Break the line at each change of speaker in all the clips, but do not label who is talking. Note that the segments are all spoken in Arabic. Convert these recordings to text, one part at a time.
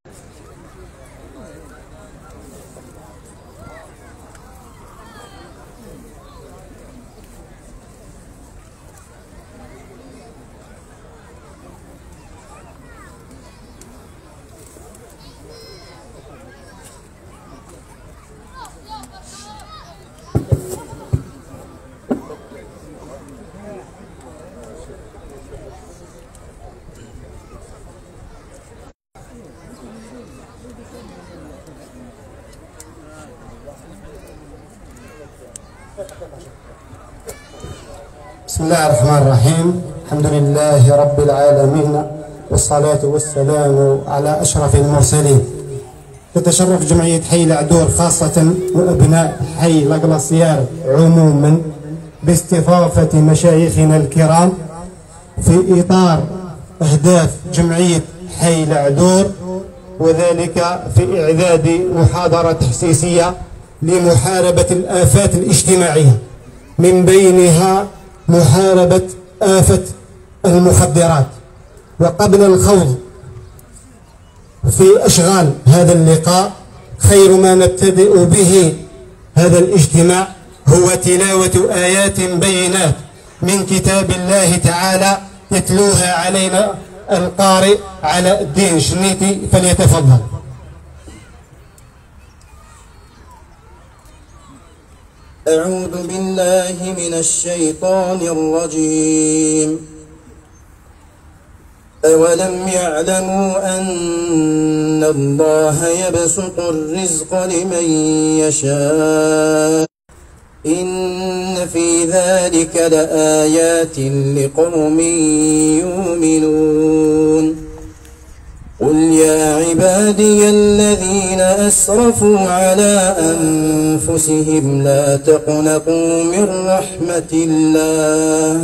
بسم الله الرحمن الرحيم. الحمد لله رب العالمين، والصلاة والسلام على أشرف المرسلين. تتشرف جمعية حي العدور خاصة وأبناء حي لقلصيار عموما باستضافة مشايخنا الكرام في إطار أهداف جمعية حي العدور، وذلك في إعداد محاضرة تحسيسية لمحاربة الآفات الاجتماعية، من بينها محاربة آفة المخدرات. وقبل الخوض في أشغال هذا اللقاء، خير ما نبتدئ به هذا الاجتماع هو تلاوة آيات بينات من كتاب الله تعالى يتلوها علينا القارئ علاء الدين شنيتي، فليتفضل.
أعوذ بالله من الشيطان الرجيم. أولم يعلموا أن الله يبسط الرزق لمن يشاء إن في ذلك لآيات لقوم يؤمنون. قل يا عبادي الذين أسرفوا على أنفسهم لا تقنطوا من رحمة الله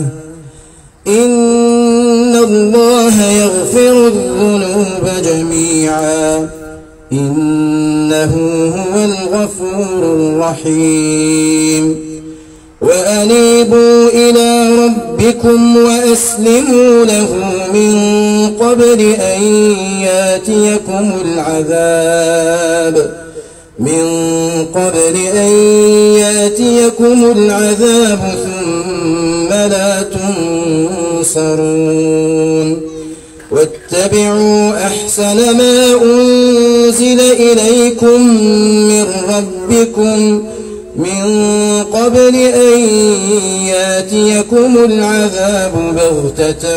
إن الله يغفر الذنوب جميعا إنه هو الغفور الرحيم. وأنيبوا إلى ربكم وأسلموا له من قبل أن يأتيكم العذاب ثم لا تنصرون. واتبعوا أحسن ما أنزل إليكم من ربكم من قبل أن يأتيكم العذاب بغتة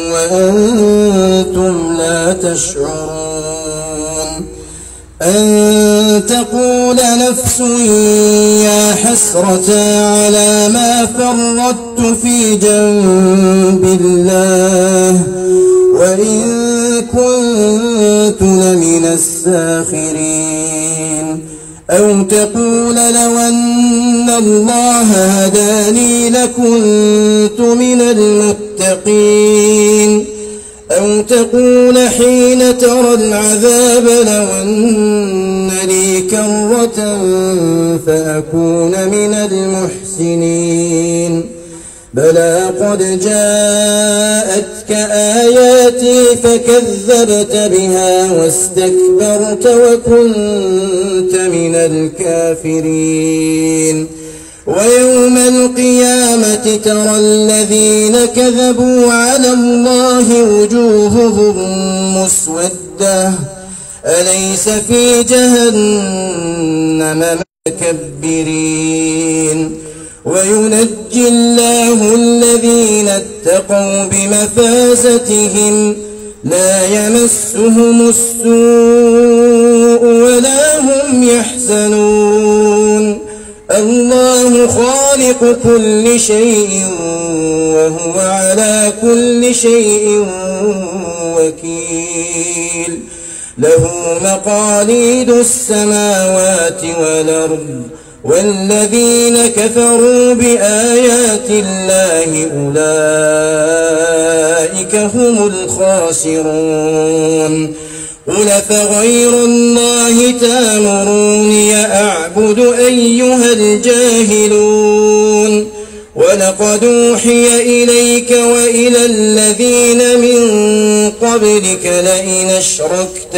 وأنتم لا تشعرون. أن تقول نفس يا حسرة على ما فرطت في جنب الله وإن كنت لمن الساخرين. أو تقول لو أن الله هداني لكنت من المتقين. أو تقول حين ترى العذاب لو أن لي كرة فأكون من المحسنين. بلى قد جاءتك آياتي فكذبت بها واستكبرت وكنت من الكافرين. ويوم القيامة ترى الذين كذبوا على الله وجوههم مسودة أليس في جهنم متكبرين. وينجي الله الذين اتقوا بمفازتهم لا يمسهم السوء ولا هم يحزنون. الله خالق كل شيء وهو على كل شيء وكيل. له مقاليد السماوات والأرض والذين كفروا بآيات الله أولئك هم الخاسرون. قل فغير الله تأمروني أعبد أيها الجاهلون. ولقد أوحي إليك وإلى الذين من قبلك لئن أشركت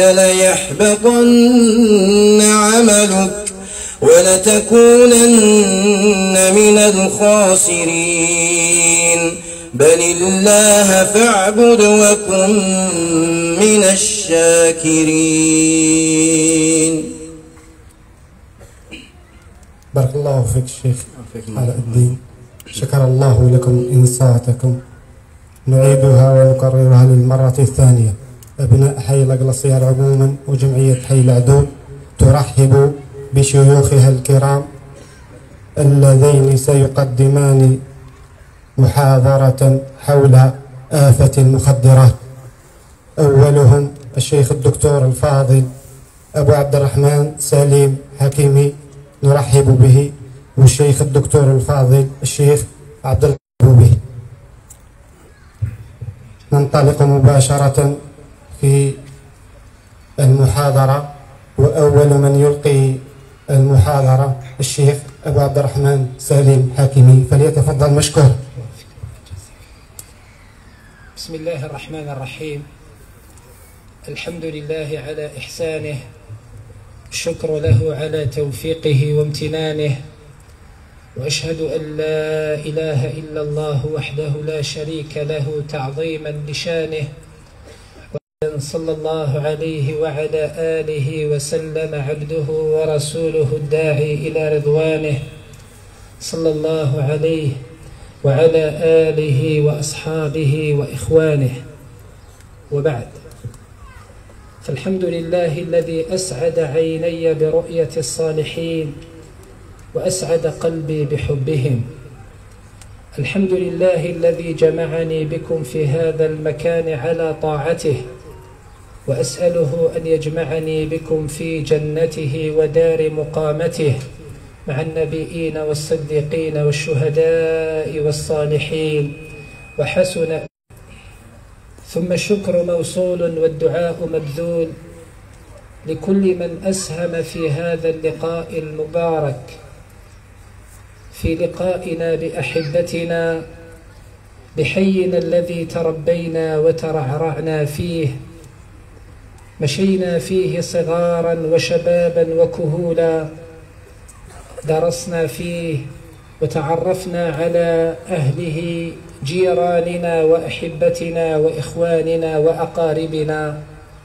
ليحبطن عملك ولتكونن من الخاسرين بل الله فاعبد وكن من الشاكرين.
بارك الله فيك الشيخ علاء الدين، شكر الله لكم إنصاتكم. نعيدها ونكررها للمرة الثانية. أبناء حي الأقلصيار عموما وجمعية حي العدول ترحب بشيوخها الكرام اللذين سيقدمان محاضرة حول آفة المخدرات. أولهم الشيخ الدكتور الفاضل أبو عبد الرحمن سليم حكيمي، نرحب به، والشيخ الدكتور الفاضل الشيخ عبد الله به. ننطلق مباشرة في المحاضرة، وأول من يلقي المحاضرة الشيخ أبو عبد الرحمن سليم حكيمي، فليتفضل مشكور.
بسم الله الرحمن الرحيم. الحمد لله على إحسانه، الشكر له على توفيقه وامتنانه، وأشهد أن لا إله إلا الله وحده لا شريك له تعظيما لشانه، صلى الله عليه وعلى آله وسلم عبده ورسوله الداعي إلى رضوانه، صلى الله عليه وعلى آله وأصحابه وإخوانه، وبعد. فالحمد لله الذي أسعد عيني برؤية الصالحين وأسعد قلبي بحبهم. الحمد لله الذي جمعني بكم في هذا المكان على طاعته، وأسأله أن يجمعني بكم في جنته ودار مقامته مع النبيين والصديقين والشهداء والصالحين وحسن. ثم الشكر موصول والدعاء مبذول لكل من أسهم في هذا اللقاء المبارك، في لقائنا بأحبتنا بحينا الذي تربينا وترعرعنا فيه، مشينا فيه صغارا وشبابا وكهولا، درسنا فيه وتعرفنا على أهله، جيراننا وأحبتنا وإخواننا وأقاربنا.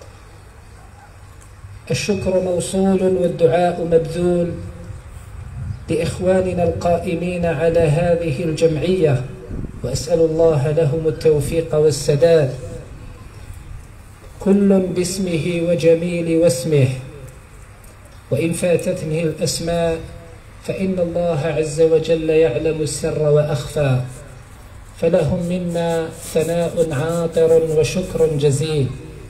الشكر موصول والدعاء مبذول لإخواننا القائمين على هذه الجمعية، وأسأل الله لهم التوفيق والسداد، كل باسمه وجميل واسمه، وإن فاتتني الأسماء فإن الله عز وجل يعلم السر وأخفى، فلهم منا ثناء عاطر وشكر جزيل.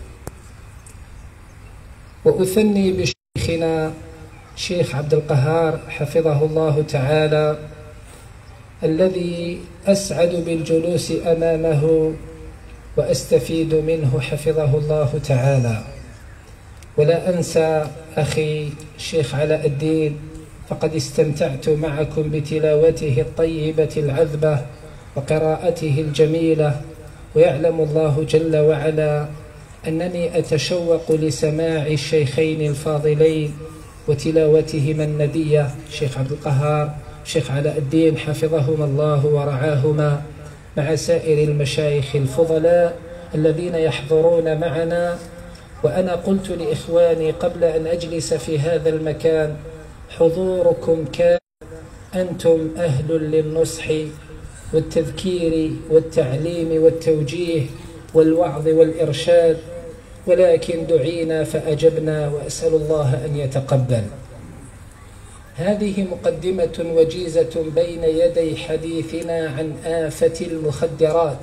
وأثني بشيخنا شيخ عبد القهار حفظه الله تعالى، الذي أسعد بالجلوس أمامه وأستفيد منه حفظه الله تعالى. ولا أنسى أخي الشيخ علاء الدين، فقد استمتعت معكم بتلاوته الطيبة العذبة وقراءته الجميلة، ويعلم الله جل وعلا أنني أتشوق لسماع الشيخين الفاضلين وتلاوتهما الندية، شيخ عبد القهار شيخ علاء الدين حفظهما الله ورعاهما، مع سائر المشايخ الفضلاء الذين يحضرون معنا. وأنا قلت لإخواني قبل أن أجلس في هذا المكان: حضوركم كان أنتم أهل للنصح والتذكير والتعليم والتوجيه والوعظ والإرشاد، ولكن دعينا فأجبنا، وأسأل الله أن يتقبل. هذه مقدمة وجيزة بين يدي حديثنا عن آفة المخدرات،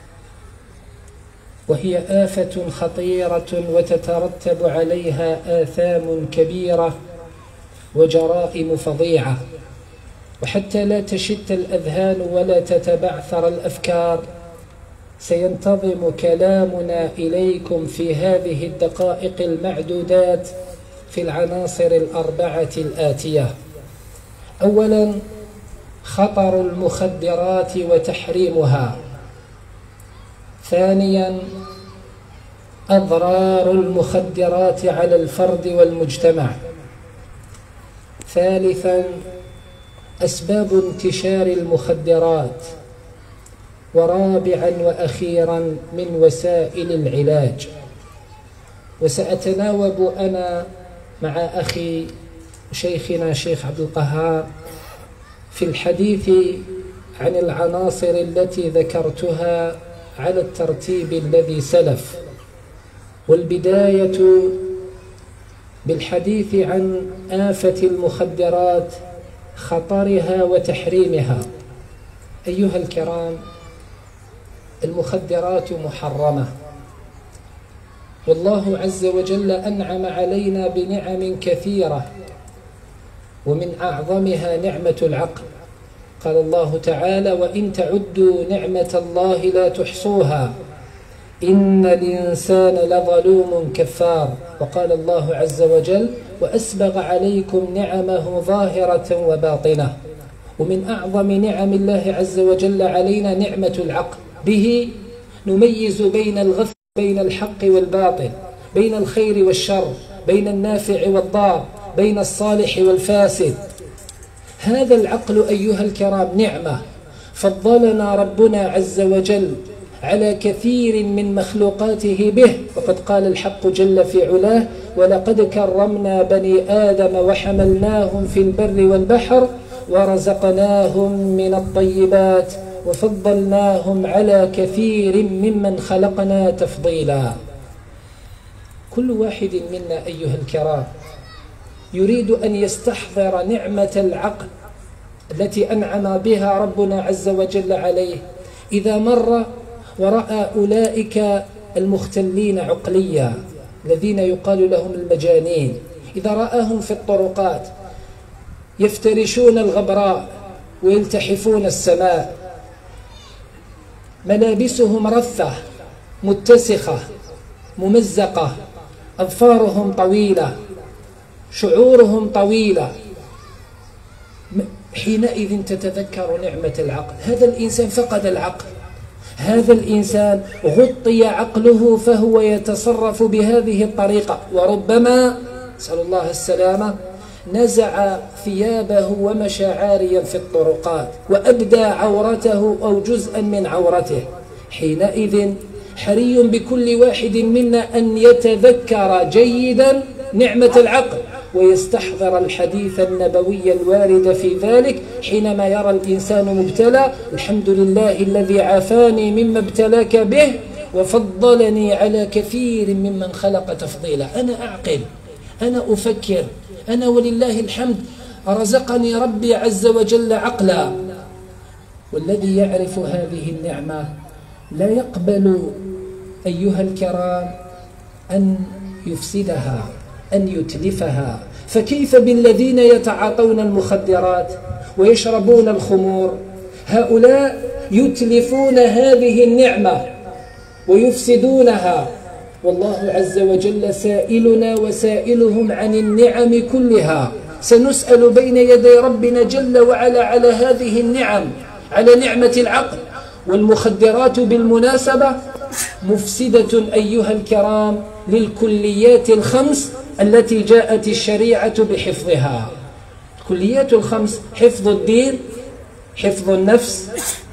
وهي آفة خطيرة وتترتب عليها آثام كبيرة وجرائم فظيعة. وحتى لا تشت الأذهان ولا تتبعثر الأفكار، سينتظم كلامنا إليكم في هذه الدقائق المعدودات في العناصر الأربعة الآتية. أولا، خطر المخدرات وتحريمها. ثانيا أضرار المخدرات على الفرد والمجتمع. ثالثا أسباب انتشار المخدرات. ورابعا وأخيرا من وسائل العلاج. وسأتناوب أنا مع أخي شيخنا شيخ عبد القهار في الحديث عن العناصر التي ذكرتها على الترتيب الذي سلف، والبداية بالحديث عن آفة المخدرات، خطرها وتحريمها. أيها الكرام، المخدرات محرمة، والله عز وجل أنعم علينا بنعم كثيرة، ومن أعظمها نعمة العقل. قال الله تعالى: وإن تعدوا نعمة الله لا تحصوها إن الإنسان لظلوم كفار. وقال الله عز وجل: وأسبغ عليكم نعمه ظاهرة وباطنة. ومن أعظم نعم الله عز وجل علينا نعمة العقل، به نميز بين الغث بين الحق والباطل، بين الخير والشر، بين النافع والضار، بين الصالح والفاسد. هذا العقل أيها الكرام نعمة فضلنا ربنا عز وجل على كثير من مخلوقاته به، وقد قال الحق جل في علاه: ولقد كرمنا بني آدم وحملناهم في البر والبحر ورزقناهم من الطيبات وفضلناهم على كثير ممن خلقنا تفضيلا. كل واحد منا أيها الكرام يريد أن يستحضر نعمة العقل التي أنعم بها ربنا عز وجل عليه. إذا مر ورأى أولئك المختلين عقليا الذين يقال لهم المجانين، إذا رآهم في الطرقات يفترشون الغبراء ويلتحفون السماء، ملابسهم رثة متسخة ممزقة، أظفارهم طويلة، شعورهم طويلة، حينئذ تتذكر نعمة العقل. هذا الإنسان فقد العقل، هذا الإنسان غطي عقله فهو يتصرف بهذه الطريقة، وربما نسأل الله السلامة نزع ثيابه ومشى عاريا في الطرقات وأبدى عورته أو جزءا من عورته. حينئذ حري بكل واحد منا أن يتذكر جيدا نعمة العقل ويستحضر الحديث النبوي الوارد في ذلك حينما يرى الإنسان مبتلى: الحمد لله الذي عافاني مما ابتلاك به وفضلني على كثير ممن خلق تفضيلا. أنا أعقل، أنا أفكر، أنا ولله الحمد رزقني ربي عز وجل عقلا. والذي يعرف هذه النعمة لا يقبل أيها الكرام أن يفسدها، أن يتلفها. فكيف بالذين يتعاطون المخدرات ويشربون الخمور؟ هؤلاء يتلفون هذه النعمة ويفسدونها، والله عز وجل سائلنا وسائلهم عن النعم كلها. سنسأل بين يدي ربنا جل وعلا على هذه النعم، على نعمة العقل. والمخدرات بالمناسبة مفسدة أيها الكرام للكليات الخمس التي جاءت الشريعة بحفظها. الكليات الخمس: حفظ الدين، حفظ النفس،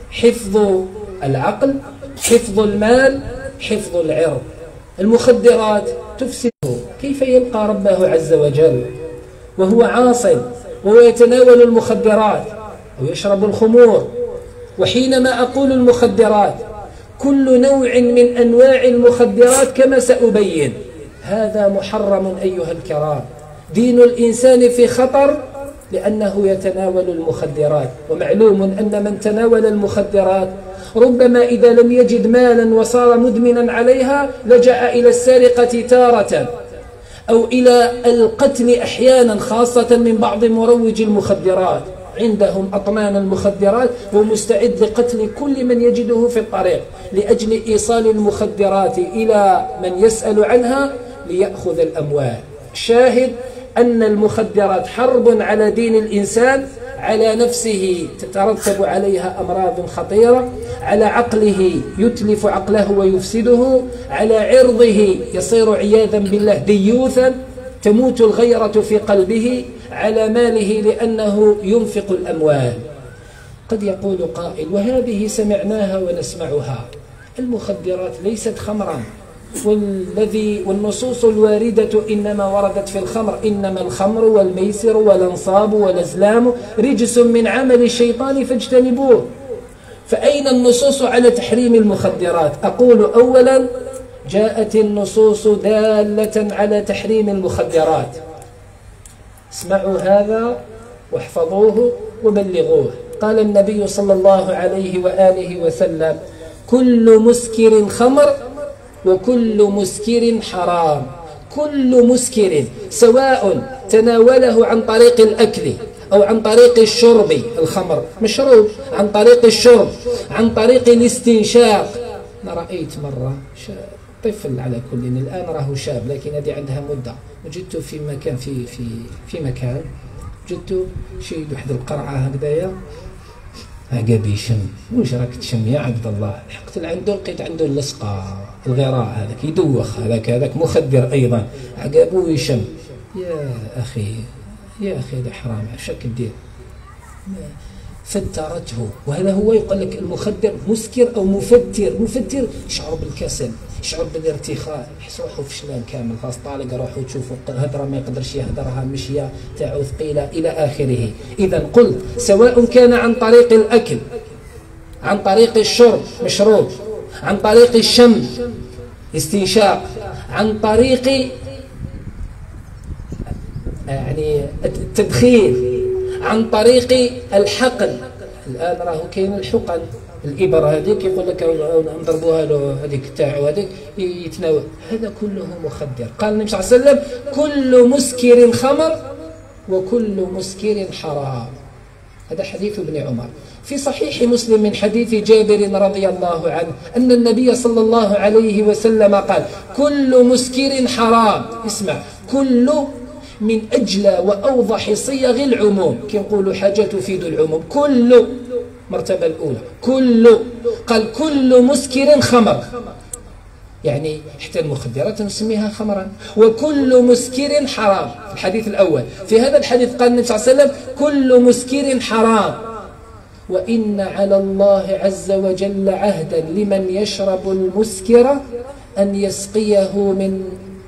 حفظ العقل، حفظ المال، حفظ العرض. المخدرات تفسده. كيف يلقى ربه عز وجل وهو عاصٍ وهو يتناول المخدرات ويشرب الخمور؟ وحينما أقول المخدرات كل نوع من أنواع المخدرات كما سأبين، هذا محرم أيها الكرام. دين الإنسان في خطر لأنه يتناول المخدرات. ومعلوم أن من تناول المخدرات ربما إذا لم يجد مالا وصار مدمنا عليها لجأ إلى السرقة تارة أو إلى القتل أحيانا، خاصة من بعض مروج المخدرات، عندهم أطنان المخدرات ومستعد لقتل كل من يجده في الطريق لأجل إيصال المخدرات إلى من يسأل عنها ليأخذ الأموال. شاهد أن المخدرات حرب على دين الإنسان، على نفسه تترتب عليها أمراض خطيرة، على عقله يتلف عقله ويفسده، على عرضه يصير عياذا بالله ديوثا تموت الغيرة في قلبه، على ماله لأنه ينفق الأموال. قد يقول قائل وهذه سمعناها ونسمعها، المخدرات ليست خمرا، والنصوص الواردة إنما وردت في الخمر، إنما الخمر والميسر والأنصاب والأزلام رجس من عمل الشيطان فاجتنبوه. فأين النصوص على تحريم المخدرات؟ أقول أولا جاءت النصوص دالة على تحريم المخدرات، اسمعوا هذا واحفظوه وبلغوه. قال النبي صلى الله عليه وآله وسلم كل مسكر خمر وكل مسكر حرام. كل مسكر سواء تناوله عن طريق الأكل أو عن طريق الشرب، الخمر مشروب عن طريق الشرب، عن طريق الاستنشاق. أنا رأيت مرة طفل على كل، الآن راه شاب لكن هذه عندها مدة، وجدت في مكان في مكان جدت شي واحد القرعة هكذايا عقب يشم. واش راك تشم يا عبد الله؟ حقت عنده لقيت عنده اللصقة الغراء هذاك يدوخ، هذاك مخدر أيضا، عقبه يشم. يا أخي هذا حرام، شك دير فترته. وهذا هو يقول لك المخدر مسكر أو مفتر. مفتر يشعر بالكسل، يشعر بالارتخاء، يحس روحه فشلان كامل، خاص طالق روحه تشوفه هدرة ما يقدرش يهدرها، مشية تاعو ثقيلة إلى آخره. إذا قلت سواء كان عن طريق الأكل، عن طريق الشرب مشروب، عن طريق الشم استنشاق، عن طريق يعني التدخين، عن طريق الحقن. الآن راهو كاين الحقن، الإبرة هذيك يقول لك نضربوها له هذيك تاعو هذيك يتناول، هذا كله مخدر. قال النبي صلى الله عليه وسلم كل مسكر خمر وكل مسكر حرام. هذا حديث ابن عمر. في صحيح مسلم من حديث جابر رضي الله عنه أن النبي صلى الله عليه وسلم قال كل مسكر حرام. اسمع، كل من أجلى وأوضح صيغ العموم، كي نقولوا حاجة تفيد العموم. كل مرتبة الأولى، قال كل مسكر خمر، يعني حتى المخدرات نسميها خمرا. وكل مسكر حرام، الحديث الأول. في هذا الحديث قال النبي صلى الله عليه وسلم كل مسكر حرام، وإن على الله عز وجل عهدا لمن يشرب المسكر أن يسقيه من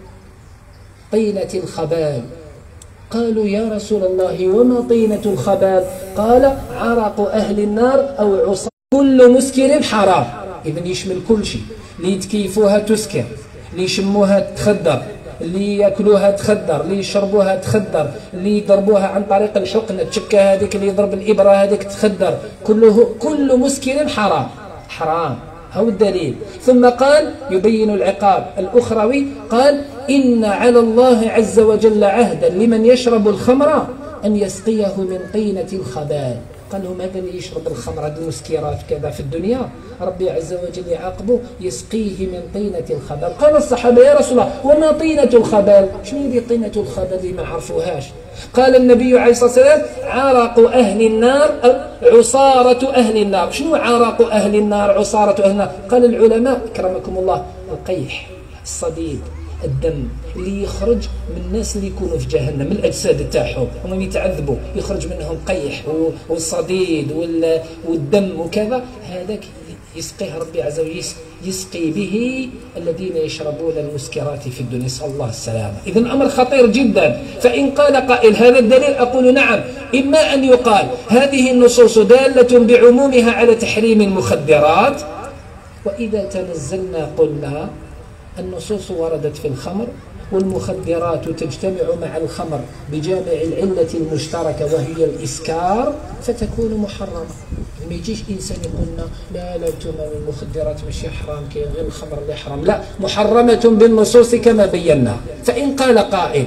طينة الخبال. قالوا يا رسول الله وما طينة الخبال؟ قال عرق أهل النار أو عصا. كل مسكر حرام، إذن يشمل كل شيء. اللي يتكيفوها تسكر، اللي يشموها تخدر، اللي يأكلوها تخدر، اللي يشربوها تخدر، اللي يضربوها عن طريق الحقنة تشكى هذيك، اللي يضرب الإبرة هذيك تخدر، كل مسكر حرام. هو الدليل. ثم قال يبين العقاب الأخروي، قال إن على الله عز وجل عهدا لمن يشرب الخمر أن يسقيه من طينة الخبال. قال لهم هذا اللي يشرب الخمر، هذه المسكرات كذا في الدنيا، ربي عز وجل يعاقبه يسقيه من طينة الخبال. قال الصحابة يا رسول الله وما طينة الخبال؟ شنو هي طينة الخبال اللي ما عرفوهاش؟ قال النبي عليه الصلاة والسلام عرق أهل النار أو عصارة أهل النار. شنو عرق أهل النار عصارة أهل النار؟ قال العلماء أكرمكم الله القيح، الصديد، الدم اللي يخرج من الناس اللي يكونوا في جهنم، من الأجساد تاعهم هم يتعذبوا، يخرج منهم قيح والصديد والدم وكذا، هذاك يسقيه ربي عز وجل، يسقي به الذين يشربون المسكرات في الدنيا، نسأل الله السلامة. إذن أمر خطير جدا. فإن قال قائل هذا الدليل، أقول نعم، إما أن يقال هذه النصوص دالة بعمومها على تحريم المخدرات، وإذا تنزلنا قلنا النصوص وردت في الخمر، والمخدرات تجتمع مع الخمر بجامع العلة المشتركة وهي الإسكار، فتكون محرمة. ما يجيش إنسان يقولنا لا المخدرات ماشي حرام، كي غير الخمر اللي حرام. لا، محرمة بالنصوص كما بينا. فإن قال قائل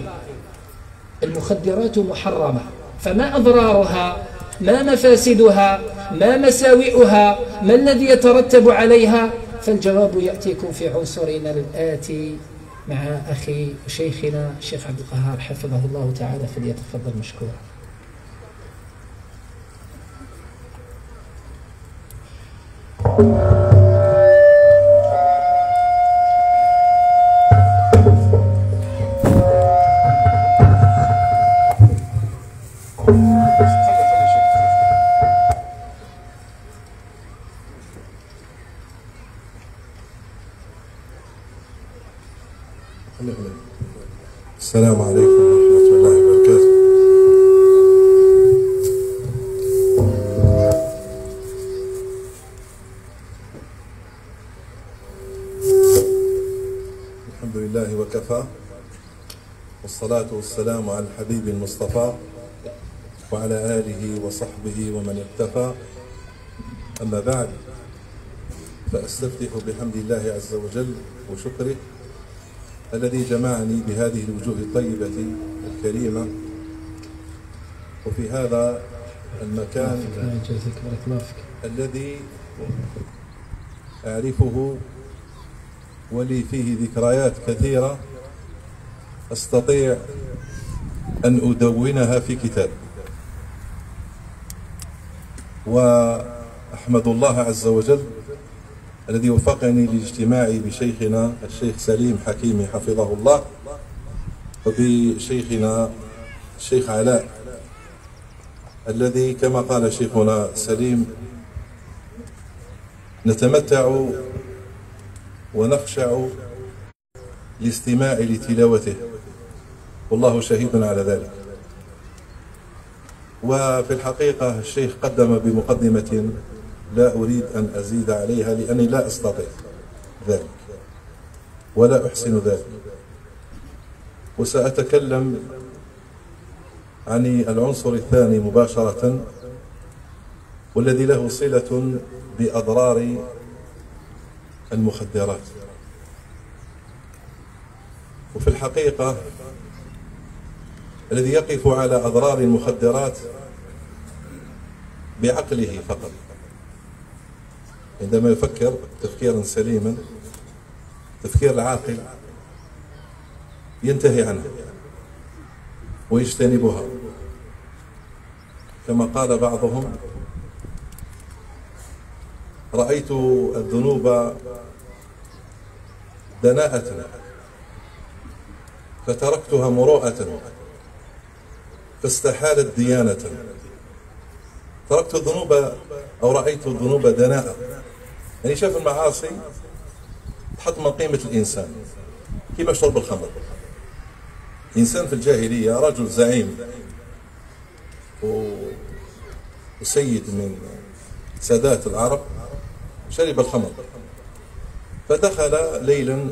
المخدرات محرمة، فما أضرارها؟ ما مفاسدها؟ ما مساوئها؟ ما الذي يترتب عليها؟ فالجواب يأتيكم في عنصرنا الآتي مع أخي وشيخنا الشيخ عبد القهار حفظه الله تعالى، فليتفضل مشكورا.
السلام عليكم ورحمة الله وبركاته. الحمد لله وكفى، والصلاة والسلام على الحبيب المصطفى وعلى آله وصحبه ومن اقتفى. أما بعد، فأستفتح بحمد الله عز وجل وشكره الذي جمعني بهذه الوجوه الطيبة الكريمة وفي هذا المكان الذي أعرفه ولي فيه ذكريات كثيرة أستطيع أن أدونها في كتاب. وأحمد الله عز وجل الذي وفقني لاجتماعي بشيخنا الشيخ سليم حكيمي حفظه الله وبشيخنا الشيخ علاء، الذي كما قال شيخنا سليم نتمتع ونخشع لاستماع لتلاوته، والله شهيد على ذلك. وفي الحقيقة الشيخ قدم بمقدمة لا أريد أن أزيد عليها لأني لا أستطيع ذلك ولا أحسن ذلك، وسأتكلم عن العنصر الثاني مباشرة والذي له صلة بأضرار المخدرات. وفي الحقيقة الذي يقف على أضرار المخدرات بعقله فقط، عندما يفكر تفكيرا سليما تفكير العاقل ينتهي عنها ويجتنبها، كما قال بعضهم: رأيت الذنوب دناءة فتركتها مروءة فاستحالت ديانة. تركت الذنوب أو رأيت الذنوب دناءة، يعني شاف المعاصي تحط من قيمة الإنسان، كما شرب الخمر. إنسان في الجاهلية رجل زعيم وسيد من سادات العرب شرب الخمر، فدخل ليلا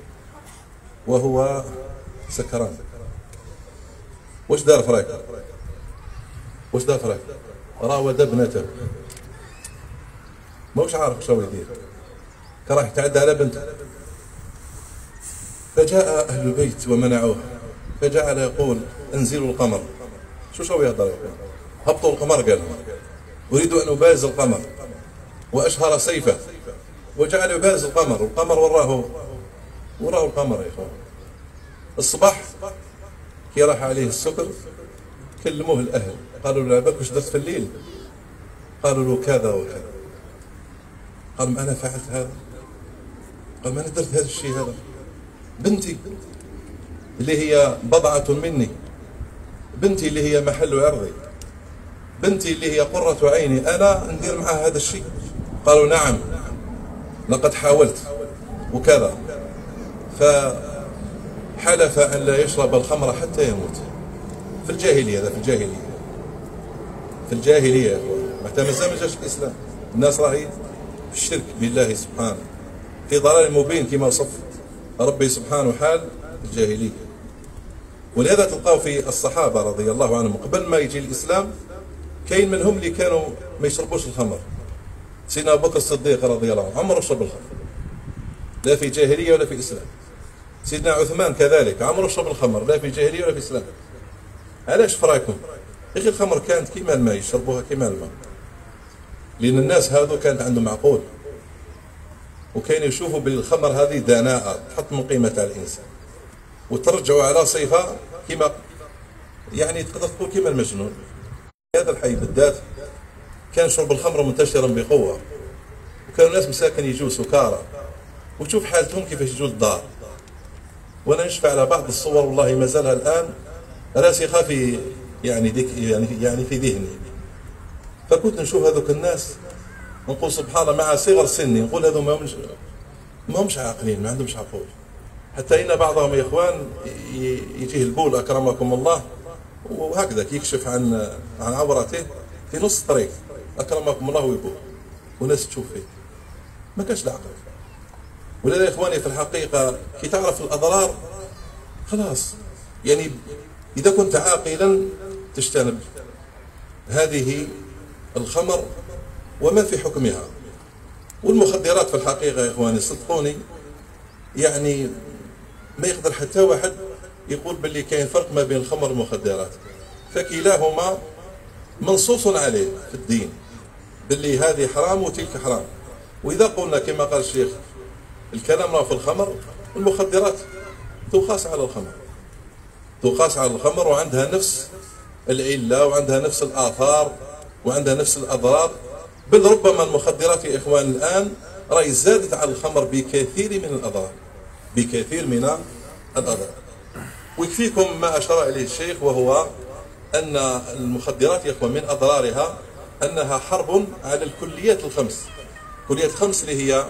وهو سكران. وش دار فرايك؟ وش دار فرايك؟ راود ابنته، موش عارف شو يدير، كراح يتعدى على بنته. فجاء أهل البيت ومنعوه، فجعل يقول: انزلوا القمر. شو يهضر؟ هبطوا القمر. قال: أريد أن أبارز القمر، وأشهر سيفه، وجعل يبارز القمر. والقمر وراه القمر يا إخوان. الصباح كي راح عليه السكر كلموه الأهل، قالوا له: أباك وش درت في الليل؟ قالوا له: كذا وكذا. قال: ما أنا فعلت هذا. قال: ما أنا درت هذا الشيء هذا. بنتي اللي هي بضعة مني، بنتي اللي هي محل عرضي، بنتي اللي هي قرة عيني، أنا ندير معها هذا الشيء. قالوا: نعم لقد حاولت وكذا. فحلف أن لا يشرب الخمر حتى يموت. في الجاهلية، هذا في الجاهلية يا أخوان، متى ما جاش الإسلام. الناس راهي في الشرك بالله سبحانه، في ضلال مبين كما وصف ربي سبحانه حال الجاهلية. ولهذا تلقاه في الصحابة رضي الله عنهم قبل ما يجي الإسلام كاين منهم اللي كانوا ما يشربوش الخمر. سيدنا أبو بكر الصديق رضي الله عنه عمره شرب الخمر، لا في جاهلية ولا في إسلام. سيدنا عثمان كذلك عمره شرب الخمر، لا في جاهلية ولا في إسلام. علاش فرايكم؟ يا أخي الخمر كانت كيما الماء، يشربوها كيما الماء، لأن الناس هذو كانت عندهم عقول، وكانوا يشوفوا بالخمر هذه دناءة تحط من قيمة على الإنسان، وترجعوا على صفة كما يعني تقدر تقول كما المجنون. هذا الحي بالذات كان شرب الخمر منتشرا بقوة، كانوا ناس مساكن يجوا سكارى، وتشوف حالتهم كيفاش يجوا للدار. وانا نشفع على بعض الصور والله ما زالها الان راسخه في يعني في ذهني. فكنت نشوف هذوك الناس نقول سبحان الله، مع صغر سني نقول هذو ما همش عاقلين، ما عندهمش عقول. حتى ان بعضهم يا اخوان يجيه البول اكرمكم الله وهكذا يكشف عن عورته في نص الطريق اكرمكم الله ويبول، وناس تشوف فيه ما كانش العقل. ولذا يا اخواني في الحقيقه كي تعرف الاضرار خلاص، يعني اذا كنت عاقلا تجتنب هذه الخمر وما في حكمها. والمخدرات في الحقيقه يا اخواني صدقوني، يعني ما يقدر حتى واحد يقول باللي كاين فرق ما بين الخمر والمخدرات، فكلاهما منصوص عليه في الدين باللي هذه حرام وتلك حرام. واذا قلنا كما قال الشيخ الكلام راه في الخمر، المخدرات تقاس على الخمر، تقاس على الخمر، وعندها نفس العله وعندها نفس الاثار وعندها نفس الاضرار. بل ربما المخدرات يا اخوان الان راهي زادت على الخمر بكثير من الاضرار، بكثير من الاضرار. ويكفيكم ما اشار اليه الشيخ، وهو ان المخدرات يا اخوان من اضرارها انها حرب على الكليات الخمس. كليات خمس اللي هي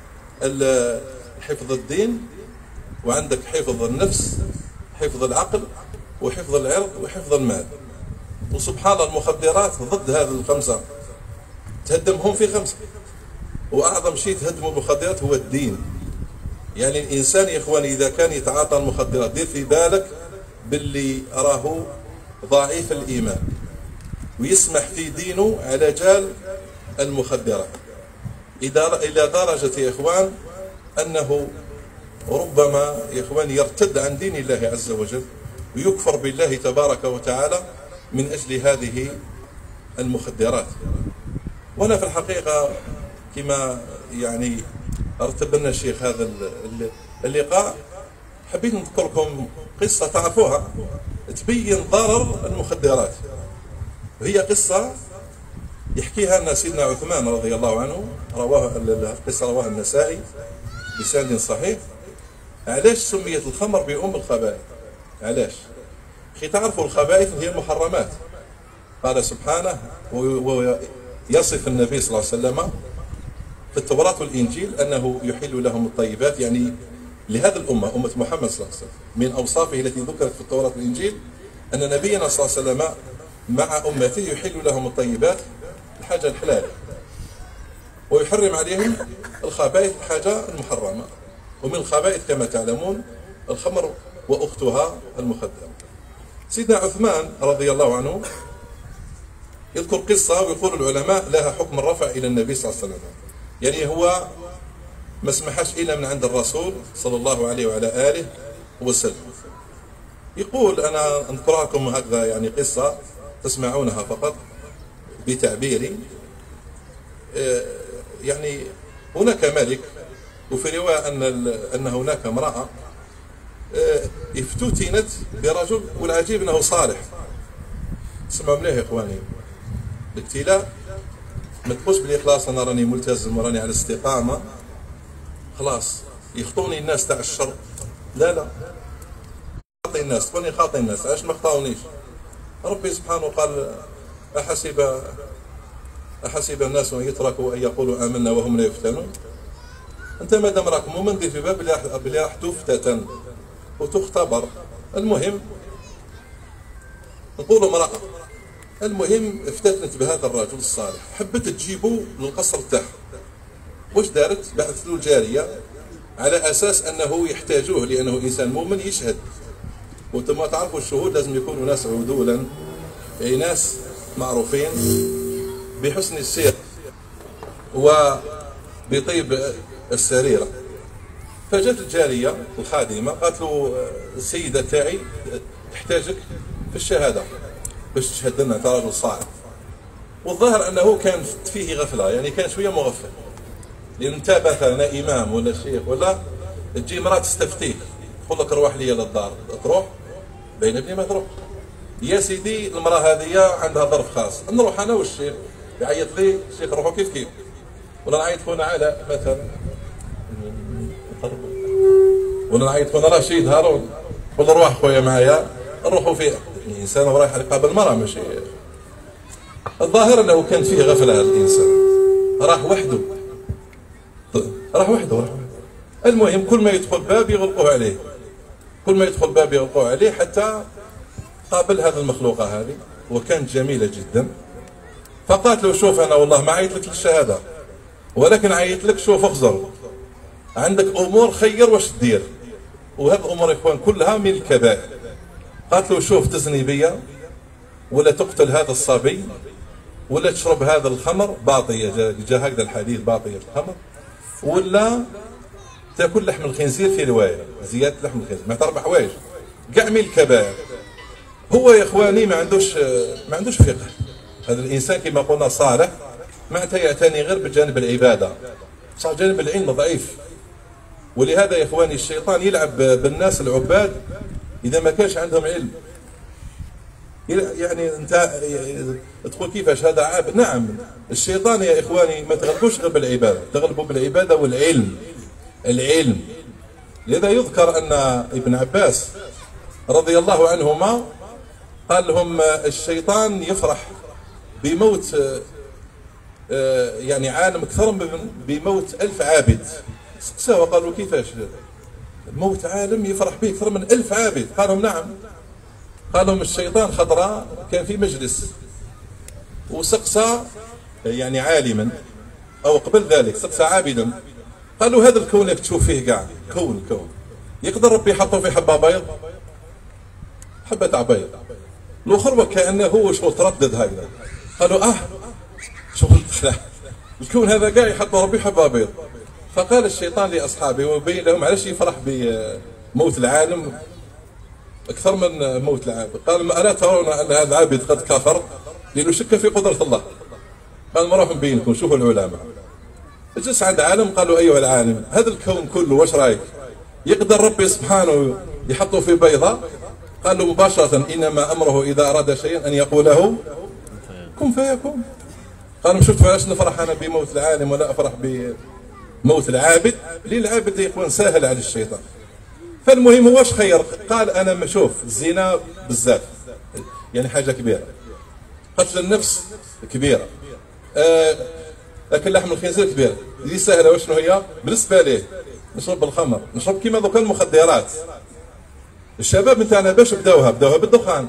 حفظ الدين، وعندك حفظ النفس، حفظ العقل، وحفظ العرض، وحفظ المال. وسبحان الله المخدرات ضد هذه الخمسه، تهدمهم في خمسه. واعظم شيء تهدم المخدرات هو الدين. يعني الانسان يا اخواني اذا كان يتعاطى المخدرات دير في بالك باللي راه ضعيف الايمان ويسمح في دينه على جال المخدرات، الى درجه يا اخوان انه ربما يا اخوان يرتد عن دين الله عز وجل ويكفر بالله تبارك وتعالى من اجل هذه المخدرات. وانا في الحقيقه كما يعني ارتب لنا الشيخ هذا اللقاء، حبيت نذكر لكم قصه تعرفوها تبين ضرر المخدرات. وهي قصه يحكيها لنا سيدنا عثمان رضي الله عنه، القصه رواها النسائي بسند صحيح. علاش سميت الخمر بأم الخبائث؟ علاش؟ اخي تعرفوا الخبائث هي المحرمات. قال سبحانه ويصف النبي صلى الله عليه وسلم في التوراة والإنجيل أنه يحل لهم الطيبات، يعني لهذه الأمة أمة محمد صلى الله عليه وسلم من أوصافه التي ذكرت في التوراة والإنجيل أن نبينا صلى الله عليه وسلم مع أمته يحل لهم الطيبات الحاجة الحلال، ويحرم عليهم الخبائث الحاجة المحرمة. ومن الخبائث كما تعلمون الخمر وأختها المخدرة. سيدنا عثمان رضي الله عنه يذكر قصة ويقول العلماء لها حكم الرفع إلى النبي صلى الله عليه وسلم، يعني هو ما سمحش إلا من عند الرسول صلى الله عليه وعلى آله وسلم. يقول أنا أذكر لكم هكذا يعني قصة تسمعونها فقط بتعبيري. يعني هناك ملك، وفي رواية أن هناك امرأة افتتنت برجل، والعجيب أنه صالح. اسمعوا مليح يا إخواني، الابتلاء ما تقولش بالإخلاص أنا راني ملتزم وراني على استقامة خلاص يخطوني الناس تاع الشر. لا خاطي الناس، تقولني خاطي الناس، علاش ما خطاونيش؟ ربي سبحانه قال أحسب الناس أن يتركوا أن يقولوا آمنا وهم لا يفتنون. أنت ما دام راك مؤمن دير في باب بلي راح تفتتن وتختبر. المهم نقولوا امرأة، المهم افتتنت بهذا الرجل الصالح، حبت تجيبه للقصر تاعها. واش دارت؟ بعثت له جارية على أساس أنه يحتاجوه لأنه إنسان مؤمن يشهد. وانتم تعرفوا الشهود لازم يكونوا ناس عدولا، أي ناس معروفين بحسن السير وبطيب السريرة. فجت الجارية الخادمة قالت له السيدة تاعي تحتاجك في الشهادة باش تشهد لنا، انت رجل صالح. والظاهر انه كان فيه غفلة، يعني كان شوية مغفل، لان انت مثلا امام ولا شيخ ولا تجي امرأة تستفتيك تقول لك روح لي للدار، تروح بين بني ما تروح. يا سيدي المرأة هذه عندها ظرف خاص، نروح انا والشيخ يعيط لي الشيخ روحوا كيف ولا نعيط خونا علاء مثلا، ولا نعيط خونا رشيد هارون، ولا روح خويا معايا نروحوا فيه. الانسان رايح يقابل المراه ماشي. الظاهر انه كانت فيه غفله هذا الانسان، راح وحده. المهم كل ما يدخل باب يغلقوه عليه، كل ما يدخل باب يغلقوه عليه، حتى قابل هذه المخلوقه هذه وكانت جميله جدا. فقالت له شوف انا والله ما عيط لك للشهاده، ولكن عيط لك شوف اخزر، عندك امور خير واش دير، وهذه الامور يا اخوان كلها من الكبائر. قالت له شوف تزني بيا، ولا تقتل هذا الصبي، ولا تشرب هذا الخمر باطيه، جاء هكذا الحديث باطيه الخمر، ولا تاكل لحم الخنزير في روايه زياده لحم الخنزير، مع 4 حوايج كاع من الكبائر. هو يا اخواني ما عندوش فقه. هذا الانسان كما قلنا صالح معناتها يعتني غير بجانب العباده، صار جانب العلم ضعيف. ولهذا يا اخواني الشيطان يلعب بالناس العباد اذا ما كانش عندهم علم. يعني انت تقول كيفاش هذا عابد؟ نعم الشيطان يا اخواني ما تغلبوش غير بالعباده، تغلبوا بالعباده والعلم. العلم. لذا يذكر ان ابن عباس رضي الله عنهما قال لهم الشيطان يفرح بموت يعني عالم اكثر من بموت 1000 عابد. سقساه وقالوا كيفاش موت عالم يفرح به اكثر من 1000 عابد؟ قال لهم نعم. قال لهم الشيطان خضراء كان في مجلس وسقسى يعني عالما، او قبل ذلك سقسى عابدا، قالوا هذا الكون اللي تشوف فيه كاع كون يقدر ربي يحطه في حبه بيض، حبه تاع بيض. الاخر وكانه هو شغل تردد هكذا، قالوا شغل الكون هذا كاع يحطه ربي حبه بيض. فقال الشيطان لاصحابه ويبين لهم علاش يفرح بموت العالم اكثر من موت العابد. قال الا ترون ان هذا العابد قد كفر لانه شك في قدره الله. قال ما راح نبين لكم، شوفوا العلماء. جلس عند عالم قالوا ايها العالم هذا الكون كله واش رايك؟ يقدر ربي سبحانه يحطه في بيضه؟ قال له مباشره انما امره اذا اراد شيئا ان يقول له كن فيكون. قال شفتوا علاش نفرح انا بموت العالم ولا افرح بموت العابد؟ للعابد يكون سهل على الشيطان. فالمهم هو واش خير؟ قال انا شوف الزنا بزاف يعني حاجه كبيره، قتل النفس كبيره، اكل لحم الخنزير كبيره، دي سهله. وشنو هي بالنسبه ليه؟ نشرب الخمر، نشرب كيما دوكا المخدرات. الشباب نتاعنا باش بداوها بالدخان،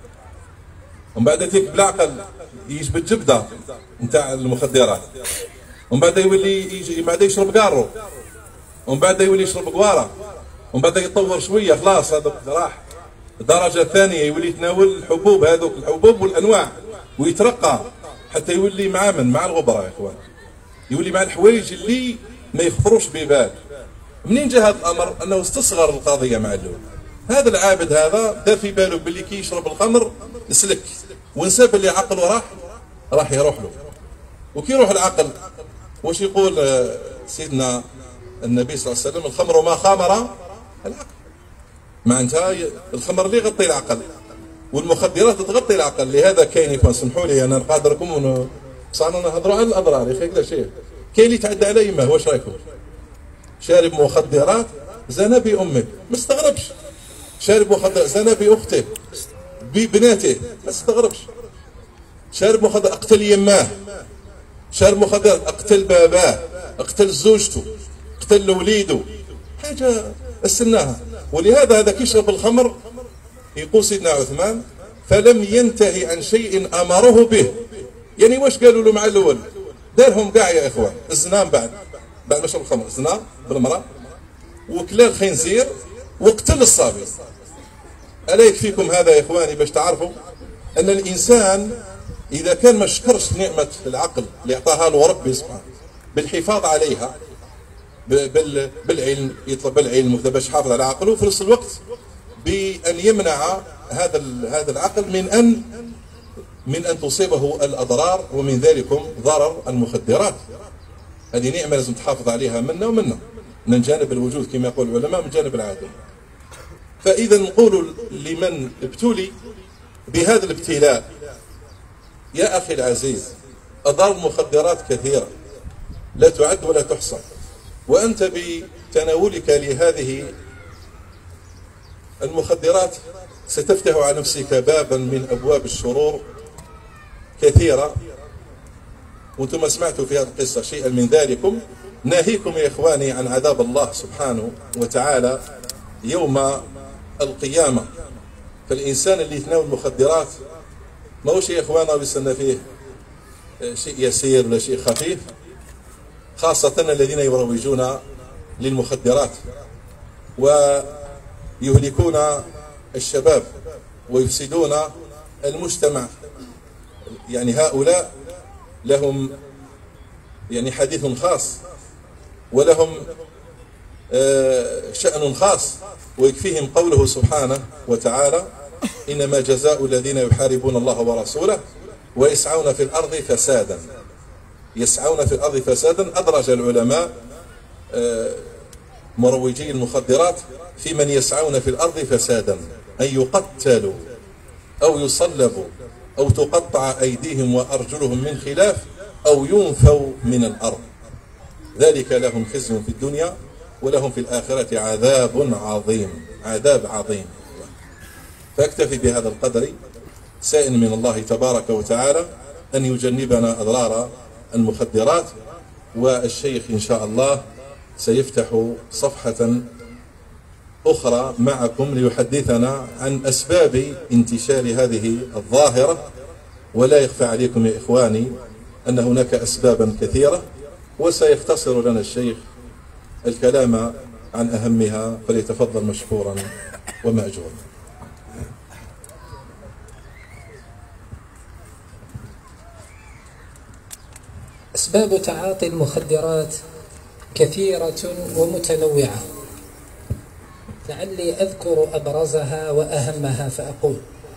ومن بعد تيك بالعقل يجبد الجبده نتاع المخدرات، ومن بعد يولي يجي بعد يشرب قارو، ومن بعد يولي يشرب قواره، ومن بعد يطور شويه خلاص هذاك راح. الدرجه الثانيه يولي يتناول الحبوب، هذوك الحبوب والانواع، ويترقى حتى يولي مع الغبره يا اخوان، يولي مع الحوايج اللي ما يخطروش ببال. منين جاء هذا الامر؟ انه استصغر القضيه مع الاول. هذا العابد هذا دار في باله باللي كي يشرب الخمر يسلك، ونسى باللي عقله راح يروح له. وكي يروح العقل واش يقول سيدنا النبي صلى الله عليه وسلم؟ الخمر ما خامر العقل. معناتها الخمر اللي يغطي العقل والمخدرات تغطي العقل. لهذا كاين يكون سمحوا لي انا نقادركم صارنا نهضروا على الاضرار يا اخي هكذا شيء. كاين اللي يتعدى على يمه، واش رايكم؟ شارب مخدرات زنا بامه، ما استغربش. شارب مخدرات زنا باخته ببناته، ما استغربش. شارب مخدرات اقتل يماه، شارب مخدرات اقتل باباه، اقتل زوجته، اقتل وليده، حاجه استناها. ولهذا هذا كيشرب الخمر يقول سيدنا عثمان فلم ينتهي عن شيء امره به. يعني واش قالوا له مع الاول؟ دارهم كاع يا اخوان. الزنا بعد ما شرب الخمر، الزنا بالمراه، وكلا الخنزير، وقتل الصبي. الا يكفيكم هذا يا اخواني باش تعرفوا ان الانسان اذا كان ما شكرش نعمه العقل اللي اعطاها له ربي سبحانه بالحفاظ عليها بالعلم، يطلب العلم باش يحافظ على عقله، وفي نفس الوقت بان يمنع هذا العقل من ان تصيبه الاضرار، ومن ذلكم ضرر المخدرات. هذه نعمه لازم تحافظ عليها منا من جانب الوجود كما يقول العلماء، من جانب العادل. فاذا نقول لمن ابتلي بهذا الابتلاء يا اخي العزيز، اضرار المخدرات كثيره، لا تعد ولا تحصى. وأنت بتناولك لهذه المخدرات ستفتح على نفسك بابا من أبواب الشرور كثيرة. وانتم سمعتوا في هذه القصة شيئا من ذلكم. ناهيكم يا إخواني عن عذاب الله سبحانه وتعالى يوم القيامة. فالإنسان اللي يتناول المخدرات ما هو شيء يا إخوانا بيستنى فيه شيء يسير ولا شيء خفيف، خاصة الذين يروجون للمخدرات ويهلكون الشباب ويفسدون المجتمع. يعني هؤلاء لهم يعني حديث خاص ولهم شأن خاص، ويكفيهم قوله سبحانه وتعالى: إنما جزاء الذين يحاربون الله ورسوله ويسعون في الأرض فسادا. يسعون في الأرض فسادا أدرج العلماء مروجي المخدرات في من يسعون في الأرض فسادا، أن يقتلوا أو يصلبوا أو تقطع أيديهم وأرجلهم من خلاف أو ينفوا من الأرض. ذلك لهم خزي في الدنيا ولهم في الآخرة عذاب عظيم. عذاب عظيم. فاكتفي بهذا القدر، سائل من الله تبارك وتعالى أن يجنبنا أضرار المخدرات. والشيخ إن شاء الله سيفتح صفحة أخرى معكم ليحدثنا عن أسباب انتشار هذه الظاهرة. ولا يخفى عليكم يا إخواني أن هناك أسبابا كثيرة، وسيختصر لنا الشيخ الكلام عن أهمها، فليتفضل مشكورا ومأجورا.
أسباب تعاطي المخدرات كثيرة ومتنوعة، لعلي أذكر أبرزها وأهمها فأقول: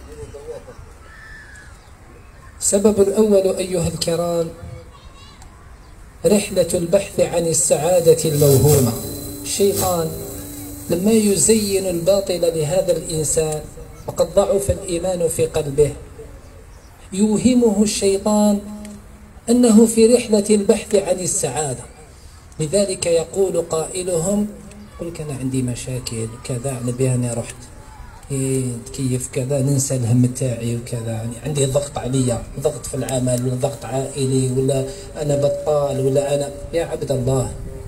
السبب الأول أيها الكرام رحلة البحث عن السعادة الموهومة. الشيطان لما يزين الباطل لهذا الإنسان وقد ضعف الإيمان في قلبه، يوهمه الشيطان أنه في رحلة البحث عن السعادة. لذلك يقول قائلهم: قل كان عندي مشاكل كذا، نبي أنا رحت تكيف كذا، ننسى الهم تاعي وكذا، يعني عندي ضغط عليا، ضغط في العمل ولا ضغط عائلي ولا أنا بطال ولا أنا. يا عبد الله،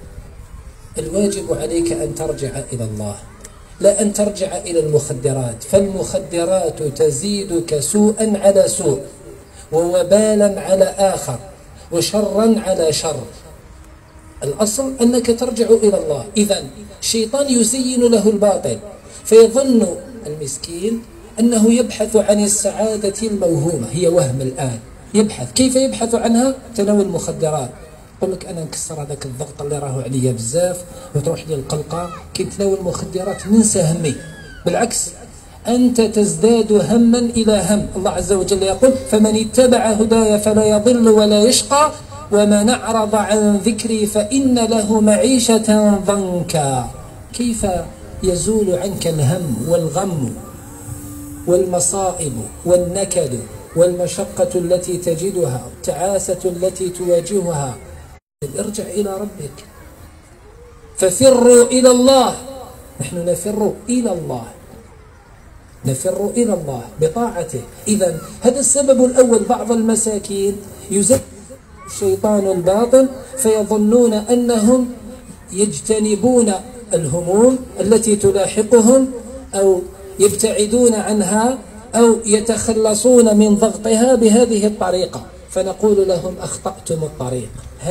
الواجب عليك أن ترجع إلى الله، لا أن ترجع إلى المخدرات، فالمخدرات تزيدك سوءا على سوء ووبالا على آخر وشرا على شر. الأصل أنك ترجع إلى الله. إذن الشيطان يزين له الباطل فيظن المسكين أنه يبحث عن السعادة الموهومة، هي وهم الآن. يبحث، كيف يبحث عنها؟ تناول المخدرات. يقول لك أنا نكسر هذاك الضغط اللي راهو عليا بزاف وتروح لي القلقة، كي تناول المخدرات ننسى همي. بالعكس، أنت تزداد هما إلى هم. الله عز وجل يقول: فمن اتبع هداي فلا يضل ولا يشقى ومن أعرض عن ذكري فإن له معيشة ضنكا. كيف يزول عنك الهم والغم والمصائب والنكد والمشقة التي تجدها، التعاسة التي تواجهها؟ ارجع إلى ربك، ففروا إلى الله. نحن نفر إلى الله، نفر إلى الله بطاعته. إذن هذا السبب الأول. بعض المساكين يزين الشيطان الباطل فيظنون أنهم يجتنبون الهموم التي تلاحقهم أو يبتعدون عنها أو يتخلصون من ضغطها بهذه الطريقة، فنقول لهم: أخطأتم الطريق.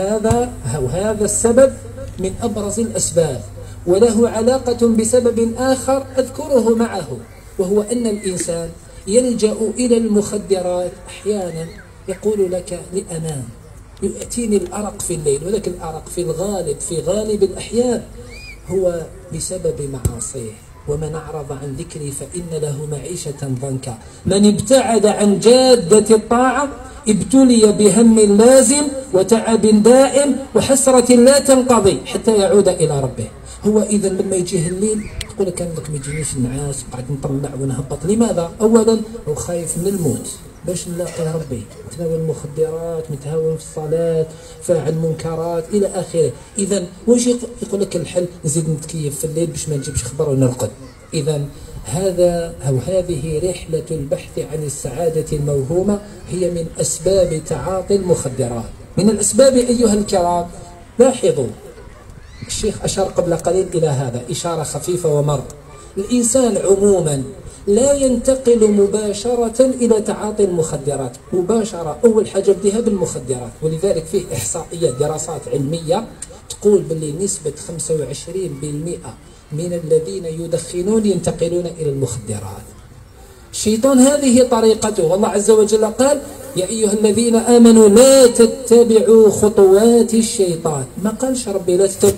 هذا السبب من أبرز الأسباب، وله علاقة بسبب آخر أذكره معه، وهو أن الإنسان يلجأ إلى المخدرات أحيانا. يقول لك لأنام، يأتيني الأرق في الليل، ولكن الأرق في غالب الأحيان هو بسبب معاصيه. ومن أعرض عن ذكري فإن له معيشة ضنكا. من ابتعد عن جادة الطاعة ابتلي بهم لازم وتعب دائم وحسرة لا تنقضي حتى يعود إلى ربه. هو إذا لما يجيه الليل تقول لك: كان لك ما يجينيش النعاس، قاعد نطلع ونهبط. لماذا؟ أولا هو خايف من الموت، باش نلاقي ربي، متناول المخدرات، متهاون في الصلاة، فاعل منكرات إلى آخره. إذا واش يقول لك الحل؟ نزيد نتكيف في الليل باش ما نجيبش خبر ونرقد. إذا هذه رحلة البحث عن السعادة الموهومة هي من أسباب تعاطي المخدرات. من الأسباب أيها الكرام، لاحظوا الشيخ أشار قبل قليل إلى هذا إشارة خفيفة ومر. الإنسان عموما لا ينتقل مباشرة إلى تعاطي المخدرات مباشرة، أول حاجة بديها بالمخدرات. ولذلك فيه إحصائيات دراسات علمية تقول باللي نسبة 25% من الذين يدخنون ينتقلون إلى المخدرات. الشيطان هذه طريقته، والله عز وجل قال يا أيها الذين آمنوا لا تتبعوا خطوات الشيطان. ما قالش ربي لا تتبعوا.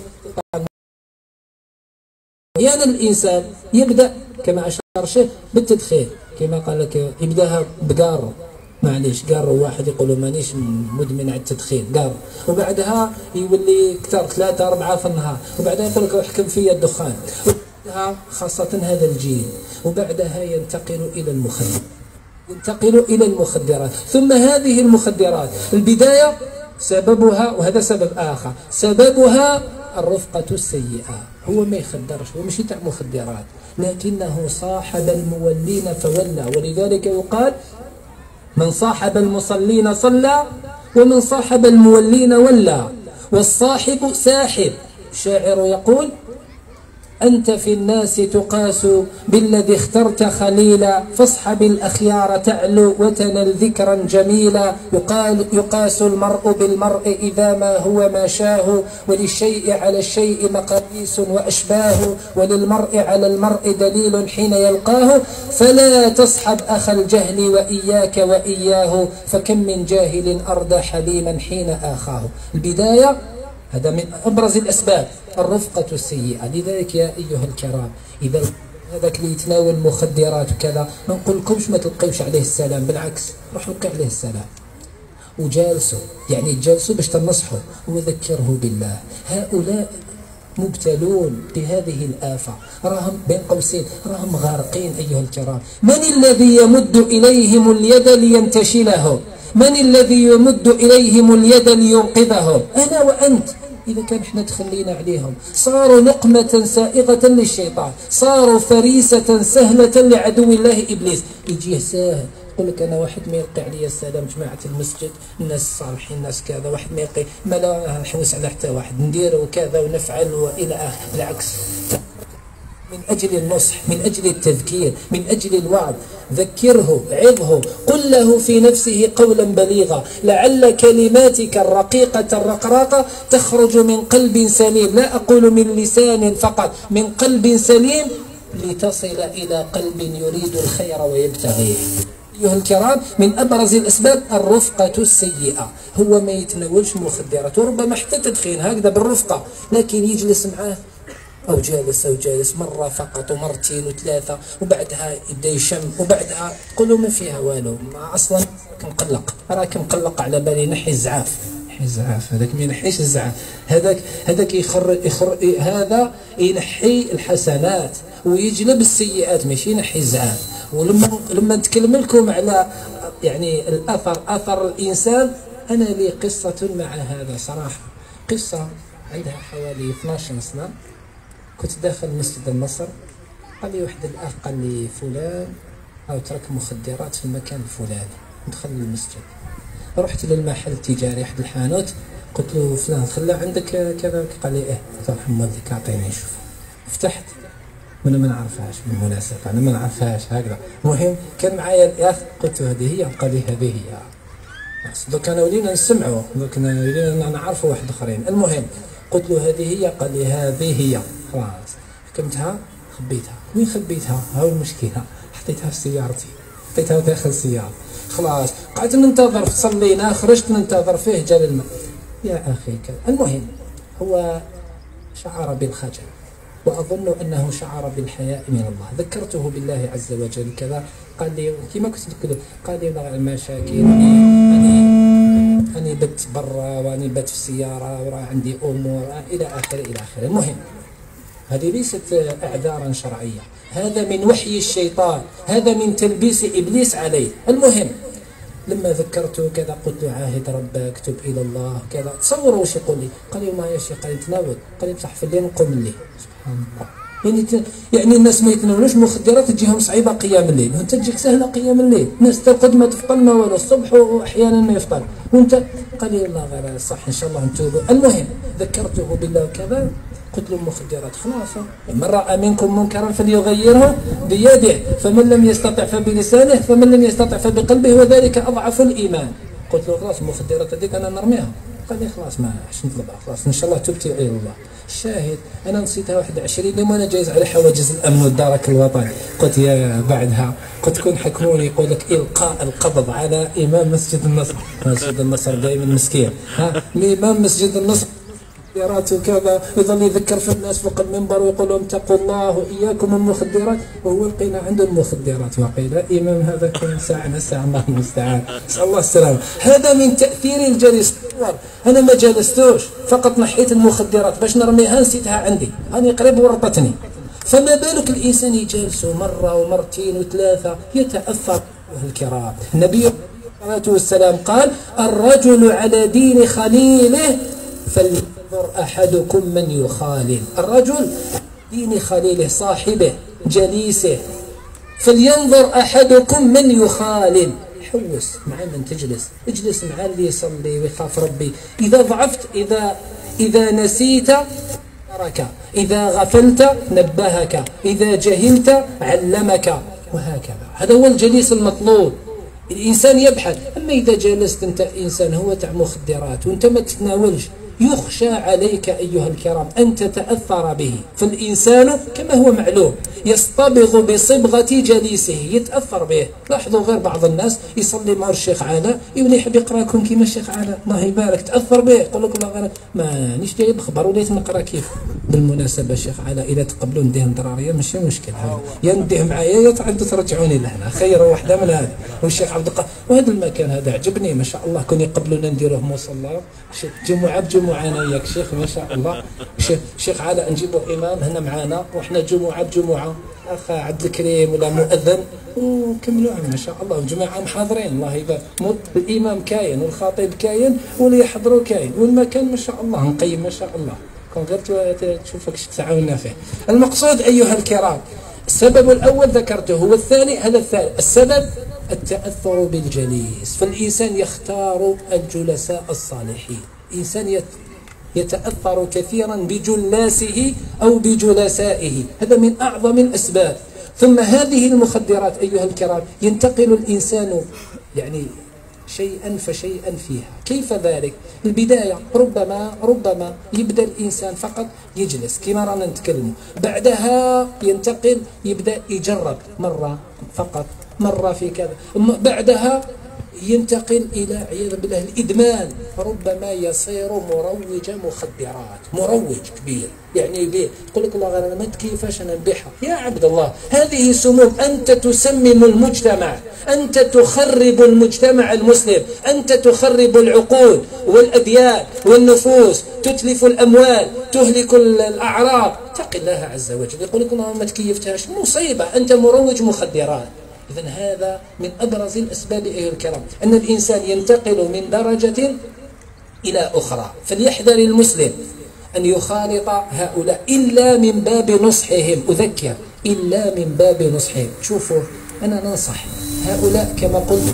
أحيانا الإنسان يبدأ كما أشار شيء بالتدخين، كما قال لك يبدأها بقارو، معليش قارو واحد يقولوا مانيش مدمن على التدخين قارو، وبعدها يولي كثر 3 4 في النهار، وبعدها يقول لك احكم فيا الدخان، وبعدها خاصة هذا الجيل، وبعدها ينتقل إلى المخدرات. ثم هذه المخدرات البداية سببها، وهذا سبب آخر، سببها الرفقة السيئة. هو ما يخدرش، هو مش تاع مخدرات، لكنه صاحب المولين فولى. ولذلك يقال من صاحب المصلين صلى، ومن صاحب المولين ولى، والصاحب ساحب. الشاعر يقول أنت في الناس تقاس بالذي اخترت خليلا، فاصحب الأخيار تعلو وتنل ذكرا جميلا. يقاس المرء بالمرء إذا ما هو ما شاه، وللشيء على الشيء مقاييس وأشباه، وللمرء على المرء دليل حين يلقاه. فلا تصحب أخ الجهل وإياك وإياه، فكم من جاهل أردى حليما حين آخاه. البداية هذا من أبرز الأسباب الرفقة السيئة. لذلك يا أيها الكرام، إذا هذاك اللي يتناول مخدرات وكذا ما نقولكمش ما تلقيوش عليه السلام، بالعكس روحوا لقي عليه السلام وجالسوا، يعني تجالسوا باش تنصحوا وذكره بالله. هؤلاء مبتلون بهذه الآفة، راهم بين قوسين راهم غارقين أيها الكرام. من الذي يمد إليهم اليد لينتشلهم؟ من الذي يمد إليهم اليد لينقذهم؟ أنا وأنت. إذا كان احنا تخلينا عليهم صاروا نقمة سائغة للشيطان، صاروا فريسة سهلة لعدو الله إبليس. يجيه ساهل يقول لك أنا واحد ما يلقي علي السلام، جماعة المسجد الناس الصالحين الناس كذا، واحد ما يلقي ما لا نحوس على حتى واحد، ندير وكذا ونفعل وإلى آخره. بالعكس، من أجل النصح، من أجل التذكير، من أجل الوعظ، ذكره، عظه، قل له في نفسه قولا بليغا، لعل كلماتك الرقيقة الرقراقة تخرج من قلب سليم، لا أقول من لسان فقط، من قلب سليم، لتصل إلى قلب يريد الخير ويبتغيه. أيها الكرام، من أبرز الأسباب الرفقة السيئة. هو ما يتناولش مخدرات، وربما حتى تدخين هكذا بالرفقة، لكن يجلس معاه أو جالس مرة فقط ومرتين وثلاثة، وبعدها يبدأ يشم، وبعدها تقولوا ما فيها والو، أصلا راك مقلق على بالي نحي الزعاف. هذاك ما ينحيش الزعاف، هذاك هذا ينحي الحسنات ويجلب السيئات، ماشي ينحي الزعاف. ولما نتكلم لكم على يعني أثر الإنسان، أنا لي قصة مع هذا صراحة، قصة عندها حوالي 12 سنة. كنت داخل مسجد النصر، قال لي واحد الأخ قال لي فلان أو ترك مخدرات في المكان الفلاني، ندخل للمسجد. رحت للمحل التجاري أحد الحانوت، قلت له فلان خلى عندك كذا؟ قال لي إيه. قلت له رحم والديك أعطيني نشوف. فتحت، أنا ما نعرفهاش بالمناسبة، أنا ما نعرفهاش هكذا. المهم كان معايا الأخ، قلت له هذه هي، قال لي هذه هي. دوك أنا ولينا نسمعوا، دوك ولينا نعرفوا واحد آخرين. المهم قلت له هذه هي، قال لي هذه هي. خلاص حكمتها، خبيتها. وين خبيتها؟ هاو المشكلة، حطيتها في سيارتي، حطيتها داخل السيارة. خلاص قعدت ننتظر، صلينا، خرجت ننتظر فيه، جا الماء. يا أخي كذا. المهم هو شعر بالخجل، وأظن أنه شعر بالحياء من الله. ذكرته بالله عز وجل كذا، قال لي كما كنت نقول، قال لي المشاكل، أنا بت برا، وأنا بت في السيارة، وراه عندي أمور إلى آخره إلى آخره. المهم هذه ليست أعذارا شرعية، هذا من وحي الشيطان، هذا من تلبيس إبليس عليه. المهم لما ذكرته كذا قلت له عاهد ربك، تب الى الله كذا. تصوروا وش يقول لي؟ قال لي والله يا شيخ قال لي تناول، قال لي بصح في الليل نقوم الليل. سبحان الله. يعني الناس ما يتناولوش مخدرات تجيهم صعيبه قيام الليل، وانت تجيك سهله قيام الليل. ناس ترقد ما تفطر ما ولا الصبح واحيانا ما يفطر، وانت قال لي والله غير صح ان شاء الله نتوب. المهم ذكرته بالله وكذا، قلت له المخدرات خلاص، من راى منكم منكرا فليغيره بيده، فمن لم يستطع فبلسانه، فمن لم يستطع فبقلبه، وذلك اضعف الايمان. قلت له خلاص المخدرات هذيك انا نرميها. قال لي خلاص ما عادش نطلبها، خلاص ان شاء الله تبت الى الله. الشاهد انا نسيتها 21 يوم وانا جايز على حواجز الامن والدرك الوطني. قلت يا بعدها قلت كون حكموني يقول لك القاء القبض على امام مسجد النصر. مسجد النصر دائما مسكين، الامام مسجد النصر وكذا يظل يذكر في الناس فوق المنبر ويقول لهم اتقوا الله واياكم المخدرات، وهو لقينا عنده المخدرات وقيل الامام هذا كل ساعه نساء الله المستعان، نسال الله السلامه. هذا من تاثير الجليس. انا ما جلستوش، فقط نحيت المخدرات باش نرميها، نسيتها عندي، هاني قريب ورطتني. فما بالك الانسان يجالسه مره ومرتين وثلاثه يتاثر. الكرام النبي عليه الصلاه والسلام قال الرجل على دين خليله فلينظر أحدكم من يخالل. الرجل دين خليله صاحبه جليسه، فلينظر أحدكم من يخالل. حوس مع من تجلس، اجلس مع اللي يصلي ويخاف ربي. إذا ضعفت، إذا نسيت ترك، إذا غفلت نبهك، إذا جهلت علمك، وهكذا. هذا هو الجليس المطلوب. الإنسان يبحث. أما إذا جلست أنت إنسان هو تاع مخدرات وأنت ما تتناولش، يخشى عليك أيها الكرام أن تتأثر به. فالإنسان كما هو معلوم يصطبغ بصبغة جليسه، يتأثر به. لاحظوا غير بعض الناس يصلي مع الشيخ علاء يولي يحب يقراكم كيما الشيخ علاء، الله يبارك، تأثر به. يقول لك الله غير مانيش جايب خبر وليت نقرا كيف. بالمناسبة الشيخ علاء إذا تقبلوا نديهم درارية ماشي مشكل، يا نديه معايا يا تعدوا ترجعوني لهنا، خير واحدة من هذا. والشيخ عبد القادر وهذا المكان هذا عجبني ما شاء الله، كون يقبلونا نديروه مصلى جمعة بجمعة أنا وياك شيخ ما شاء الله. شيخ علاء نجيبه إمام هنا معانا، وإحنا جمعة بجمعة أخ عبد الكريم ولا مؤذن وكملوا ما شاء الله، وجماعة محاضرين الله يبارك. الإمام كاين والخطيب كاين واللي يحضروا كاين، والمكان ما شاء الله نقيم ما شاء الله. كون غير تشوفك تعاوننا فيه. المقصود أيها الكرام السبب الأول ذكرته، والثاني هذا الثالث. السبب التأثر بالجليس. فالإنسان يختار الجلساء الصالحين. إنسان يتأثر كثيرا بجلاسه أو بجلسائه، هذا من أعظم الأسباب. ثم هذه المخدرات أيها الكرام ينتقل الإنسان يعني شيئا فشيئا فيها. كيف ذلك؟ البداية ربما يبدأ الإنسان فقط يجلس كما رانا نتكلم، بعدها ينتقل يبدأ يجرب مرة فقط، مرة في كذا، بعدها ينتقل إلى عياذا بالله الإدمان، ربما يصير مروج مخدرات، مروج كبير. يعني ليه؟ يقول لك الله غير أنا ما كيفاش أنا نبيعها. يا عبد الله هذه سموم، أنت تسمم المجتمع، أنت تخرب المجتمع المسلم، أنت تخرب العقول والأديان والنفوس، تتلف الأموال، تهلك الأعراض. اتق الله عز وجل. يقول لك الله ما تكيفتهاش، مصيبة، أنت مروج مخدرات. إذن هذا من أبرز الأسباب أيها الكرام، أن الإنسان ينتقل من درجة إلى أخرى. فليحذر المسلم أن يخالط هؤلاء إلا من باب نصحهم. أذكر إلا من باب نصحهم. شوفوا أنا ننصح هؤلاء كما قلت،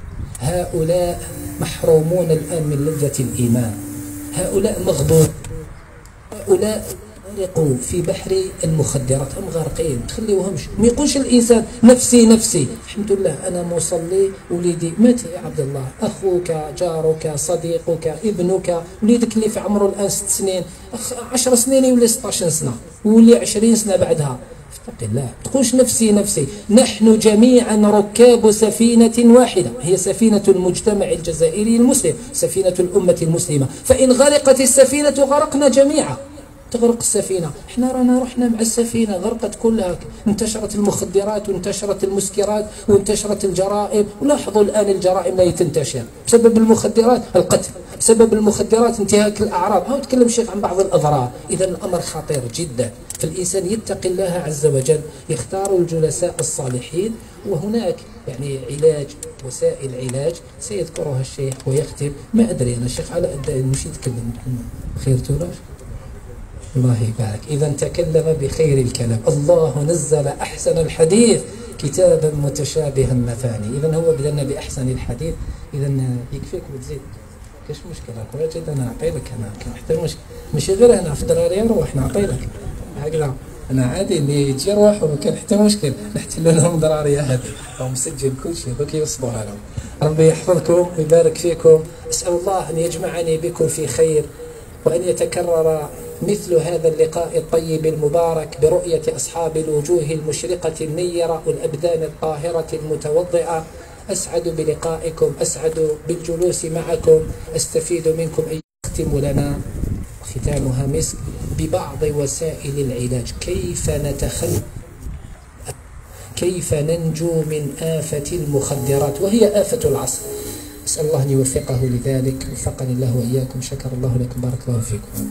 هؤلاء محرومون الآن من لذة الإيمان، هؤلاء مغبون، هؤلاء غرقوا في بحر المخدرات، هم غارقين، تخليوهمش. ما يقولش الانسان نفسي نفسي، الحمد لله انا مصلي، وليدي مات يا عبد الله، اخوك، جارك، صديقك، ابنك، وليدك اللي في عمره الان 6 سنين، 10 سنين يولي 16 سنه، ويولي 20 سنه بعدها. اتق الله، تقولش نفسي نفسي. نحن جميعا ركاب سفينة واحدة، هي سفينة المجتمع الجزائري المسلم، سفينة الأمة المسلمة. فإن غرقت السفينة غرقنا جميعا. تغرق السفينة، احنا رانا رحنا مع السفينة غرقت كلها، انتشرت المخدرات وانتشرت المسكرات وانتشرت الجرائم. ولاحظوا الآن الجرائم لا تنتشر بسبب المخدرات، القتل بسبب المخدرات، انتهاك الأعراض. هو تكلم الشيخ عن بعض الأضرار. إذا الأمر خطير جدا. فالإنسان يتقي الله عز وجل، يختار الجلساء الصالحين، وهناك يعني علاج، وسائل علاج سيذكرها الشيخ ويختم. ما أدري أنا الشيخ علاء مش يتكلم خير تولاش، الله يبارك. إذا تكلم بخير الكلام. الله نزل أحسن الحديث كتابا متشابها مثاني. إذا هو بدلنا بأحسن الحديث. إذا يكفيك وتزيد، كاش مشكلة كل جد أنا أعطيلك. أنا كان حتى المشكلة مش غير أنا في دراري أروح نعطيلك هكذا. أنا عادي اللي يجي يروح وكان حتى مشكل نحتل لهم دراري هذا أو مسجل كل شيء ذوك يوصلوها لهم. ربي يحفظكم ويبارك فيكم. أسأل الله أن يجمعني بكم في خير، وأن يتكرر مثل هذا اللقاء الطيب المبارك برؤية أصحاب الوجوه المشرقة النيرة والأبدان الطاهرة المتوضئة. أسعد بلقائكم، أسعد بالجلوس معكم، أستفيد منكم. أن يختم لنا ختامها مسك ببعض وسائل العلاج، كيف ننجو من آفة المخدرات، وهي آفة العصر. أسأل الله أن يوفقه لذلك. وفقني الله وإياكم. شكر الله لكم، بارك الله فيكم.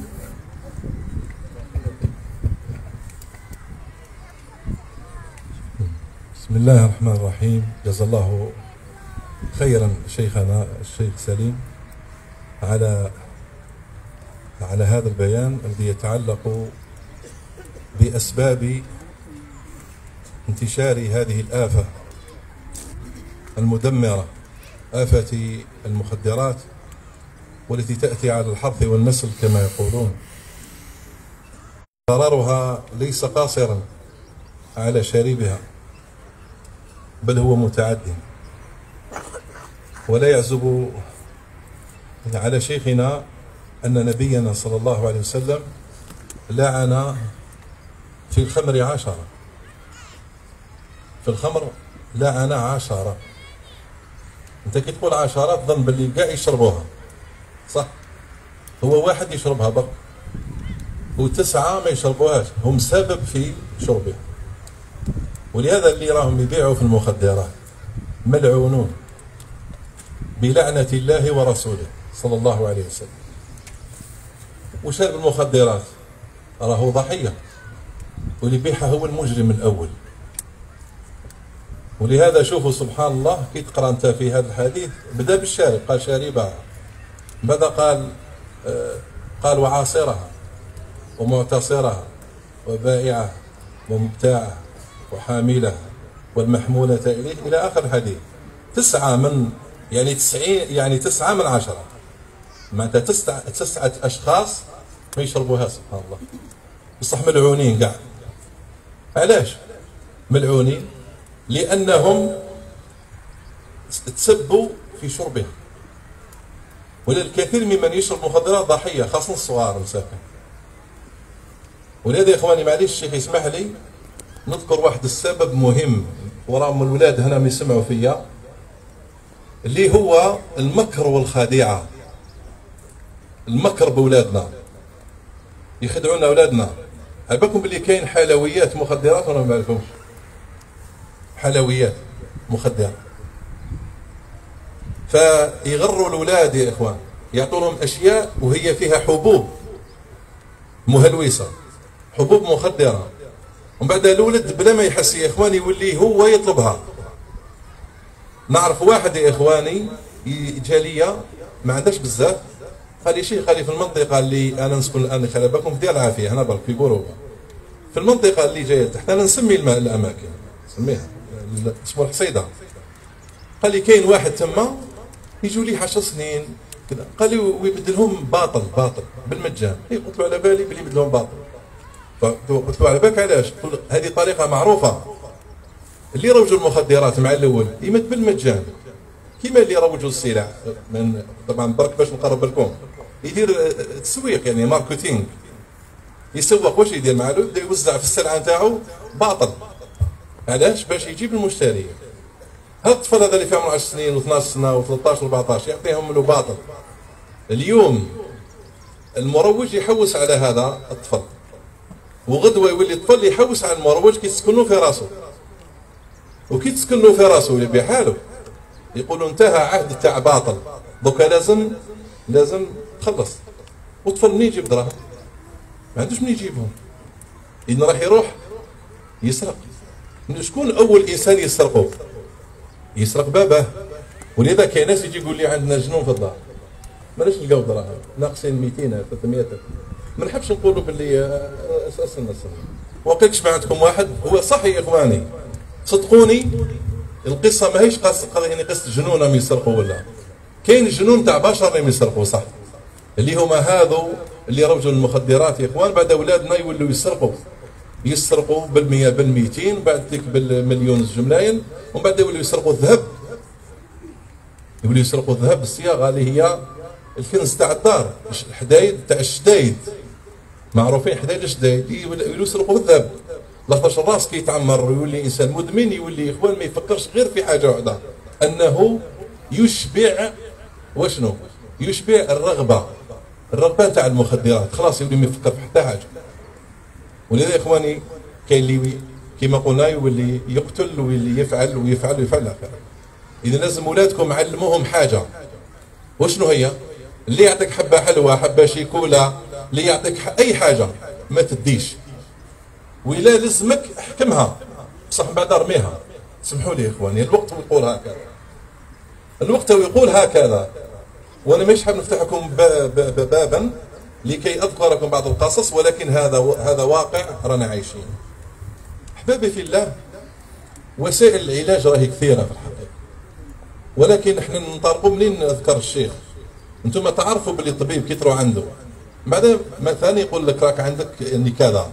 بسم الله الرحمن الرحيم. جزا الله خيرا شيخنا الشيخ سليم على هذا البيان الذي يتعلق بأسباب انتشار هذه الآفة المدمرة، آفة المخدرات، والتي تأتي على الحرث والنسل كما يقولون. ضررها ليس قاصرا على شاربها، بل هو متعد. ولا يعزب على شيخنا أن نبينا صلى الله عليه وسلم لعن في الخمر 10. في الخمر لعن 10. انت كي تقول 10 تظن باللي كاع يشربوها، صح؟ هو واحد يشربها برك و9 ما يشربوهاش، هم سبب في شربها. ولهذا اللي راهم يبيعوا في المخدرات ملعونون بلعنة الله ورسوله صلى الله عليه وسلم. وشارب المخدرات راهو ضحية، واللي بيعها هو المجرم الأول. ولهذا شوفوا سبحان الله كي تقرأ أنت في هذا الحديث، بدأ بالشارب قال شاربها، بعد قال وعاصرها ومعتصرها وبائعها ومبتاعها وحاملها والمحمولة إليه إلى آخر الحديث. 9 من يعني 90 يعني 9 من 10 معناتها 9 أشخاص ما يشربوها سبحان الله. بصح ملعونين كاع. علاش ملعونين؟ لأنهم تسبوا في شربها. وللكثير ممن يشرب مخدرات ضحية، خاصة الصغار مساكن. ولهذا يا إخواني معليش الشيخ يسمح لي نذكر واحد السبب مهم، وراهم الولاد هنا ما يسمعوا فيا، اللي هو المكر والخديعة. المكر بولادنا، يخدعون أولادنا. عباكم باللي كاين حلويات مخدرات ولا ما بالكمش؟ حلويات مخدرة. فيغروا الأولاد يا إخوان، يعطوا لهم أشياء وهي فيها حبوب مهلوسة، حبوب مخدرة، ومن بعد الولد بلا ما يحس يا إخواني يولي هو يطلبها. نعرف واحد يا إخواني جالية ما عندهاش بزاف، قال لي شيخ، قال لي في المنطقة اللي أنا نسكن الآن خلي بالكم في ديال العافية هنا برك في بوروبا، في المنطقة اللي جاية تحت أنا نسمي الأماكن نسميها اسمه الحصيدة. قال لي كاين واحد تما يجوا لي 10 سنين كذا، قال لي ويبدلهم باطل بالمجان. قلت له على بالي بلي يبدلهم باطل. فقلت له على بالك علاش؟ هذه طريقة معروفة. اللي يروجوا المخدرات مع الأول يمد بالمجان، كيما اللي يروجوا السلع من طبعا برك باش نقرب لكم يدير تسويق يعني ماركتينغ، يسوق واش يدير مع الولد، يوزع في السلعة نتاعو باطل. علاش؟ باش يجيب المشتري. هذا الطفل هذا اللي فيه عمره 10 سنين و12 سنة و13 و14 يعطيهم له باطل. اليوم المروج يحوس على هذا الطفل، وغدوة يولي الطفل يحوس على المروج كي تسكنوا في راسه. وكي تسكنوا في راسه يبيع حاله، يقولوا انتهى عهد تاع باطل، دوكا لازم تخلص. والطفل منين يجيب دراهم؟ ما عندوش منين يجيبهم، إذن راح يروح يسرق. شكون اول انسان يسرقه؟ يسرق باباه. ولذا كاين ناس يجي يقول لي عندنا جنون في الدار، ماناش نلقاو دراهم، ناقصين 200 300. ما نحبش نقولوا باللي اساسا وقيلكش ما عندكم واحد. هو صح يا اخواني، صدقوني القصه ماهيش يعني قصه جنون راهم يسرقوا، ولا كاين جنون تاع بشر راهم يسرقوا صح، اللي هما هذو اللي روجوا المخدرات يا اخوان. بعد اولادنا يولوا يسرقوا بالمية بالميتين، بعد ذيك بالمليون الجملاين، ومن بعد يولوا يسرقوا الذهب، يولوا يسرقوا الذهب بالصياغه اللي هي الكنز تاع الدار، الحدايد تاع الشدايد، معروفين حدايد الشدايد، يولوا يسرقوا الذهب. لاخاطش الراس كي يتعمر ويولي انسان مدمن، يولي اخوان ما يفكرش غير في حاجه واحده، انه يشبع وشنو؟ يشبع الرغبه تاع المخدرات، خلاص يولي ما يفكر في حتى حاجه. ولذا يا اخواني كاين اللي كما قلنا يولي يقتل ويولي يفعل ويفعل ويفعل اخر. اذا لازم ولادكم علموهم حاجه، وشنو هي؟ اللي يعطيك حبه حلوه، حبه شيكولا، اللي يعطيك اي حاجه ما تديش، وإلا لزمك احكمها بصح من بعد ارميها. سمحوا لي يا اخواني، الوقت يقول هكذا، الوقت يقول هكذا. وانا مش حاب نفتح لكم بابا لكي اذكركم بعض القصص، ولكن هذا واقع رانا عايشين. احبابي في الله، وسائل العلاج راهي كثيره في الحقيقه، ولكن احنا ننطلقوا منين؟ اذكر الشيخ، انتم تعرفوا باللي الطبيب كي تروح عنده بعد مثلا يقول لك راك عندك يعني كذا،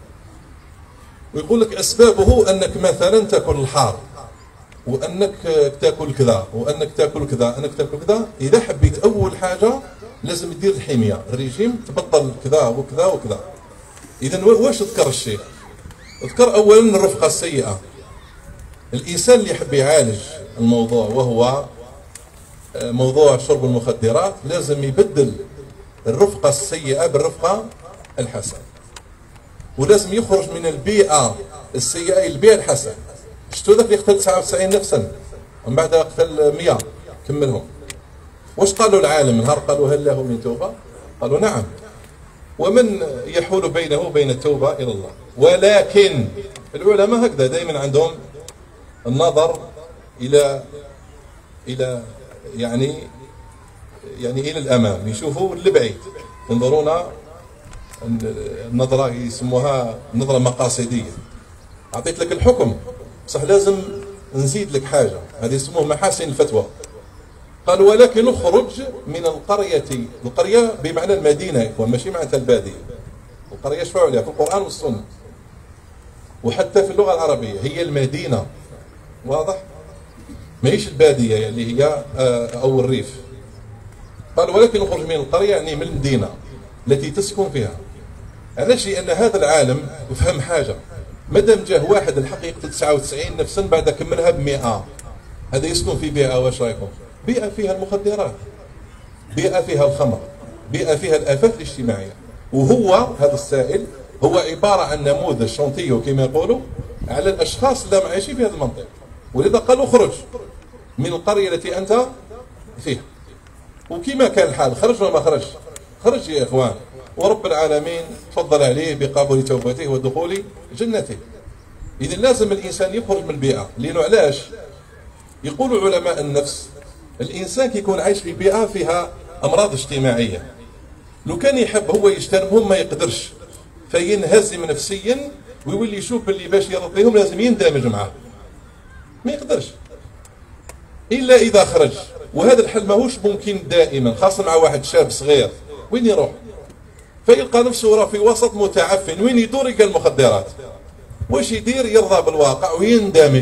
ويقول لك اسبابه انك مثلا تاكل الحار، وانك تاكل كذا، وانك تاكل كذا، انك تاكل كذا. اذا حبيت اول حاجه لازم تدير الحميه، الريجيم، تبطل كذا وكذا وكذا. اذا واش ذكر الشيخ؟ ذكر اولا الرفقه السيئه. الانسان اللي يحب يعالج الموضوع وهو موضوع شرب المخدرات لازم يبدل الرفقه السيئه بالرفقه الحسنه، ولازم يخرج من البيئه السيئه الى البيئه الحسنه. شفتوا ذاك اللي قتل 99 نفسا ومن بعد قتل 100 كملهم، واش قالوا العالم نهار قالوا هل له من توبه؟ قالوا نعم، ومن يحول بينه وبين التوبه الى الله. ولكن العلماء هكذا دائما عندهم النظر الى يعني الى الامام، يشوفوا لبعيد، ينظرون النظره يسموها نظره مقاصديه. اعطيت لك الحكم صح، لازم نزيد لك حاجه، هذه يسموه محاسن الفتوى. قال ولكن اخرج من القريه بمعنى المدينه يا اخوان، ماشي معناتها الباديه. القريه شفعوا عليها في القران والسنه، وحتى في اللغه العربيه هي المدينه، واضح؟ ماهيش الباديه اللي هي او الريف. قال ولكن اخرج من القريه يعني من المدينه التي تسكن فيها. علاش؟ لان هذا العالم يفهم حاجه، مادام جاه واحد الحق يقتل 99 نفسا بعد كملها ب100، هذا يسكن في بيئه، واش رايكم؟ بيئه فيها المخدرات، بيئه فيها الخمر، بيئه فيها الافات الاجتماعيه. وهو هذا السائل هو عباره عن نموذج شونتيو كما يقولوا على الاشخاص اللي عايشين في هذه المنطقه. ولذا قالوا اخرج من القريه التي انت فيها. وكما كان الحال خرج ولا ما خرج؟ خرج يا اخوان، ورب العالمين تفضل عليه بقبول توبته ودخول جنته. اذا لازم الانسان يخرج من البيئه، لانه علاش؟ يقول علماء النفس الانسان كي يكون عايش في بيئه فيها امراض اجتماعيه، لو كان يحب هو يجتنبهم ما يقدرش، فينهزم نفسيا ويولي يشوف باللي باش يرضيهم لازم يندمج معاه، ما يقدرش الا اذا خرج. وهذا الحل ماهوش ممكن دائما، خاصه مع واحد شاب صغير وين يروح؟ فيلقى نفسه راه في وسط متعفن، وين يدور يلقى المخدرات. واش يدير؟ يرضى بالواقع ويندمج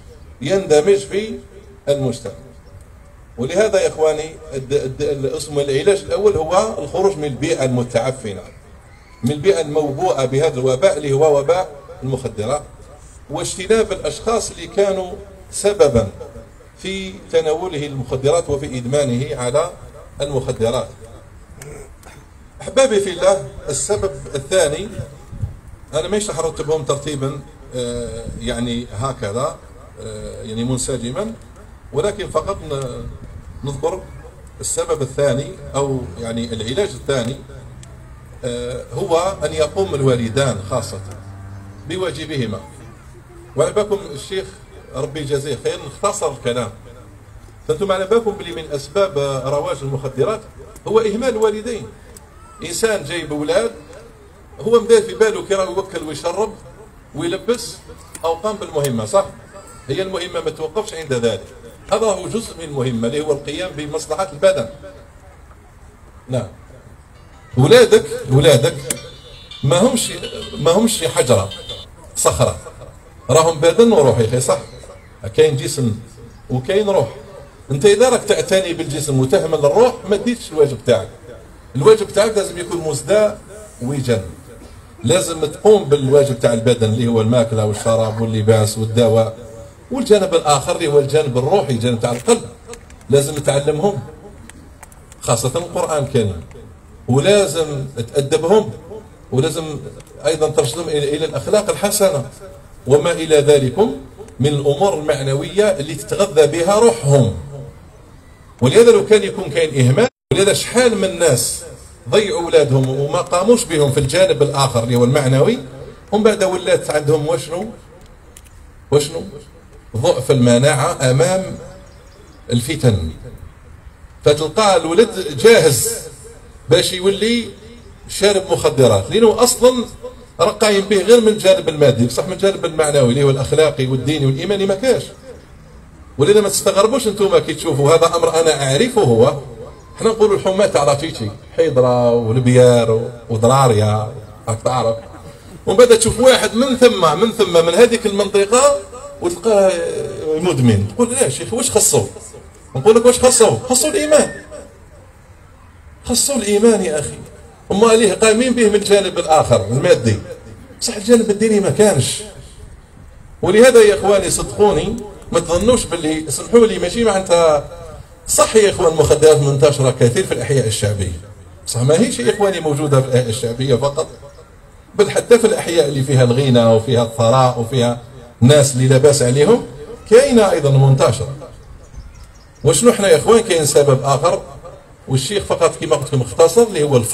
في المجتمع. ولهذا يا اخواني اسم العلاج الاول هو الخروج من البيئه المتعفنه، من البيئه الموبوءه بهذا الوباء اللي هو وباء المخدرات، واجتناب الاشخاص اللي كانوا سببا في تناوله المخدرات وفي ادمانه على المخدرات. احبابي في الله، السبب الثاني انا مش راح ارتبهم ترتيبا يعني هكذا يعني منسجما، ولكن فقط نذكر السبب الثاني او يعني العلاج الثاني هو ان يقوم الوالدان خاصه بواجبهما. وعلى بالكم الشيخ ربي يجازيه خير اختصر الكلام. فانتم على بالكم بلي من اسباب رواج المخدرات هو اهمال الوالدين. انسان جايب اولاد هو مدار في باله كي راه يوكل ويشرب ويلبس او قام بالمهمه، صح؟ هي المهمه ما توقفش عند ذلك. هذا هو جزء من المهمه اللي هو القيام بمصلحه البدن. نعم. ولادك ما همش حجره صخره، راهم بدن وروح يا اخي، صح؟ كاين جسم وكاين روح. انت اذا راك تعتني بالجسم وتهمل الروح ما ديتش الواجب تاعك. الواجب تاعك لازم يكون مزدى ويجن. لازم تقوم بالواجب تاع البدن اللي هو الماكله والشراب واللباس والدواء، والجانب الاخر اللي هو الجانب الروحي، الجانب تاع القلب لازم تعلمهم، خاصه القران الكريم، ولازم تأدبهم، ولازم ايضا ترشدهم الى الاخلاق الحسنه وما الى ذلكم من الامور المعنويه اللي تتغذى بها روحهم. ولهذا لو كان يكون كاين اهمال، ولهذا شحال من الناس ضيعوا اولادهم وما قاموش بهم في الجانب الاخر اللي هو المعنوي، هم بعد ولات عندهم وشنو ضعف المناعه امام الفتن. فتلقى الولد جاهز باش يولي شارب مخدرات، لانه اصلا راه قايم به غير من الجانب المادي، بصح من الجانب المعنوي اللي هو الاخلاقي والديني والايماني ما كاش. ولذا ما تستغربوش انتم كي تشوفوا هذا امر انا اعرفه. هو احنا نقولوا الحماه تاع راتيتي، حيدره والبيار ودراريا، راك تعرف، ومن بعد تشوف واحد من ثم من هذيك المنطقه وتلقاه مدمن، تقول لا يا شيخ واش خصو؟ نقول لك واش خصو الايمان. خصو الايمان يا اخي. هما ليه قايمين به من الجانب الاخر المادي، بصح الجانب الديني ما كانش. ولهذا يا اخواني صدقوني ما تظنوش باللي، سمحوا لي ماشي معناتها صح يا اخوان المخدرات منتشره كثير في الاحياء الشعبيه، بصح ما هيش يا اخواني موجوده في الاحياء الشعبيه فقط، بل حتى في الاحياء اللي فيها الغنى وفيها الثراء وفيها ناس اللي لا باس عليهم كاينه ايضا منتشره. وشنو احنا يا اخوان كاين سبب اخر، والشيخ فقط كما قلت لكم اختصر، اللي هو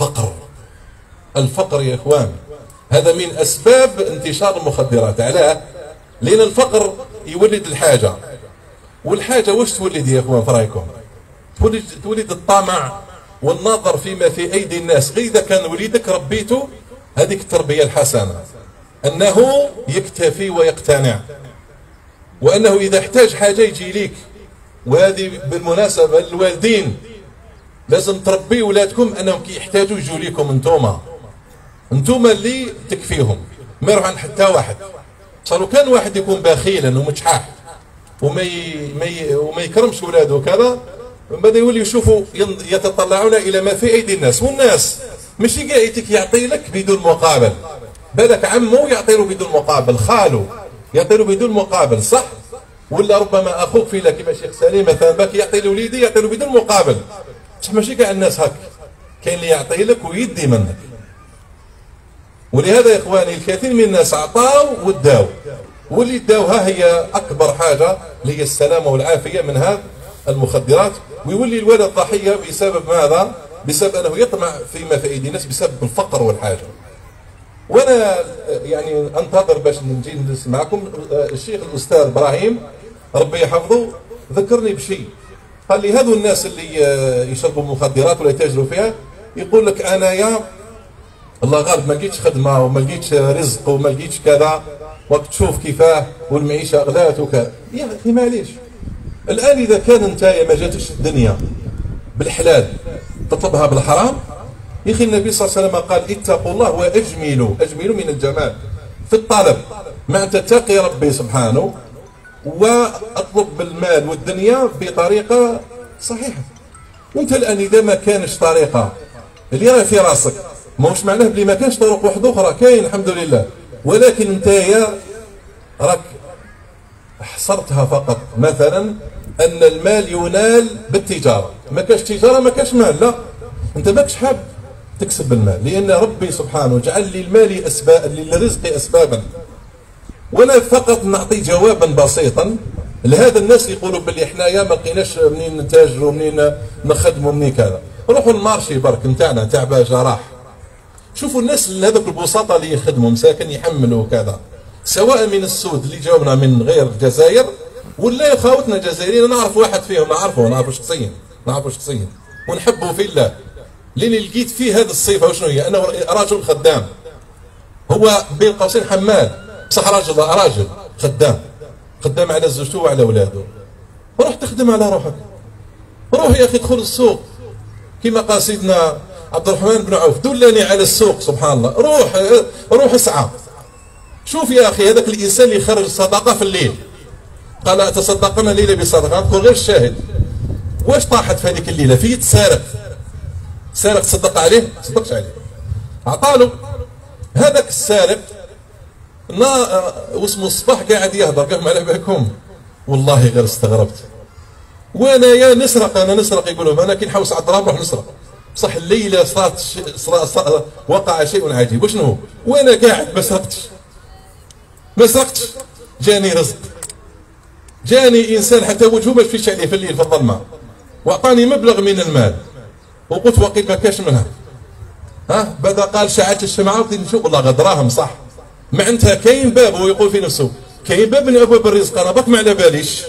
الفقر يا اخوان. هذا من اسباب انتشار المخدرات. علاه؟ لان الفقر يولد الحاجه، والحاجه واش تولد يا اخوان في رايكم؟ تولد الطمع والنظر فيما في ايدي الناس. غير اذا كان وليدك ربيته هذيك التربيه الحسنه، انه يكتفي ويقتنع، وانه اذا احتاج حاجه يجي ليك. وهذه بالمناسبه الوالدين لازم تربي ولادكم انهم كي يحتاجوا يجوا ليكم انتم اللي تكفيهم، ما يروح عند حتى واحد. صار كان واحد يكون بخيلا ومتشحاح وما يكرمش ولاده وكذا، من بعد يولي يشوفوا يتطلعون الى ما في ايدي الناس، والناس ماشي كاع يعطي لك بدون مقابل. بالك عمه يعطي له بدون مقابل، خاله يعطي له بدون مقابل، صح؟ ولا ربما اخوك في كيما الشيخ سليم مثلا باك يعطي لوليدي يعطي له بدون مقابل، بصح ماشي كاع الناس هكا، كاين اللي يعطي لك ويدي منك. ولهذا يا اخواني الكثير من الناس عطاو وداو، واللي داوها هي اكبر حاجه اللي هي السلامه والعافيه من هذه المخدرات، ويولي الولد ضحيه بسبب ماذا؟ بسبب انه يطمع فيما في ايدي الناس بسبب الفقر والحاجه. وانا يعني انتظر باش نجي ندرس معكم. الشيخ الاستاذ ابراهيم ربي يحفظه ذكرني بشيء، قال لي هذو الناس اللي يشربوا مخدرات ولا يتاجروا فيها، يقول لك انا يا الله غالب ما لقيتش خدمه وما لقيتش رزق وما لقيتش كذا، وقت تشوف كيفاه والمعيشه غلات وكذا. يا اخي معليش، الان اذا كان انت ما جاتكش الدنيا بالحلال تطلبها بالحرام، يا اخي النبي صلى الله عليه وسلم قال اتقوا الله واجملوا، اجملوا من الجمال في الطلب، ما انت تتقي ربي سبحانه واطلب بالمال والدنيا بطريقه صحيحه. وانت الان اذا ما كانش طريقه اللي راه في راسك، ماهوش معناه بلي ما كانش طرق واحده اخرى، كاين الحمد لله، ولكن انت يا راك حصرتها فقط مثلا ان المال ينال بالتجاره، ما كاش تجاره ما كاش مال، لا انت ماكش حاب تكسب المال، لان ربي سبحانه جعل للمال اسباب، للرزق اسبابا. وانا فقط نعطي جوابا بسيطا لهذا الناس اللي يقولوا باللي حنايا ما لقيناش منين نتاجروا منين نخدموا منين كذا. روحوا المارشي برك نتاعنا تاع باجه راح، شوفوا الناس هذوك البساطه اللي يخدموا مساكن يحملوا كذا، سواء من السود اللي جاوبنا من غير الجزائر ولا خاوتنا جزائريين. نعرف واحد فيهم، نعرفه شخصيا ونحبه في الله، لاني لقيت فيه هذه الصفه. وشنو هي؟ انه رجل خدام، هو بين قوسين حمال، بصح راجل خدام على زوجته وعلى اولاده. روح تخدم على روحك، روح يا اخي ادخل السوق كما قال سيدنا عبد الرحمن بن عوف، دلني على السوق. سبحان الله، روح اسعى. شوف يا اخي هذاك الانسان اللي خرج صدقه في الليل، قال اتصدقنا الليله بصدقه، نذكر غير الشاهد. واش طاحت في هذيك الليله؟ في سارق تصدق عليه؟ ما تصدقش عليه، عطاله. هذاك السارق واسمه الصباح قاعد يهضر، قال ما على بالكم والله غير استغربت، وانا يا نسرق يقول لهم انا كي نحوس على الدراهم نروح نسرق، بصح الليله وقع شيء عجيب. وشنو هو؟ وانا قاعد ما سرقتش، جاني رزق، جاني انسان حتى وجهه ما تفيش عليه في الليل في الظلمه، واعطاني مبلغ من المال، وقلت وقيل ما كاش منها. بدا قال شعلت الشمعه وقلت نشوف والله غدراهم صح. معناتها كاين باب، هو يقول في نفسه كاين باب من ابواب الرزق، انا باك ما على باليش،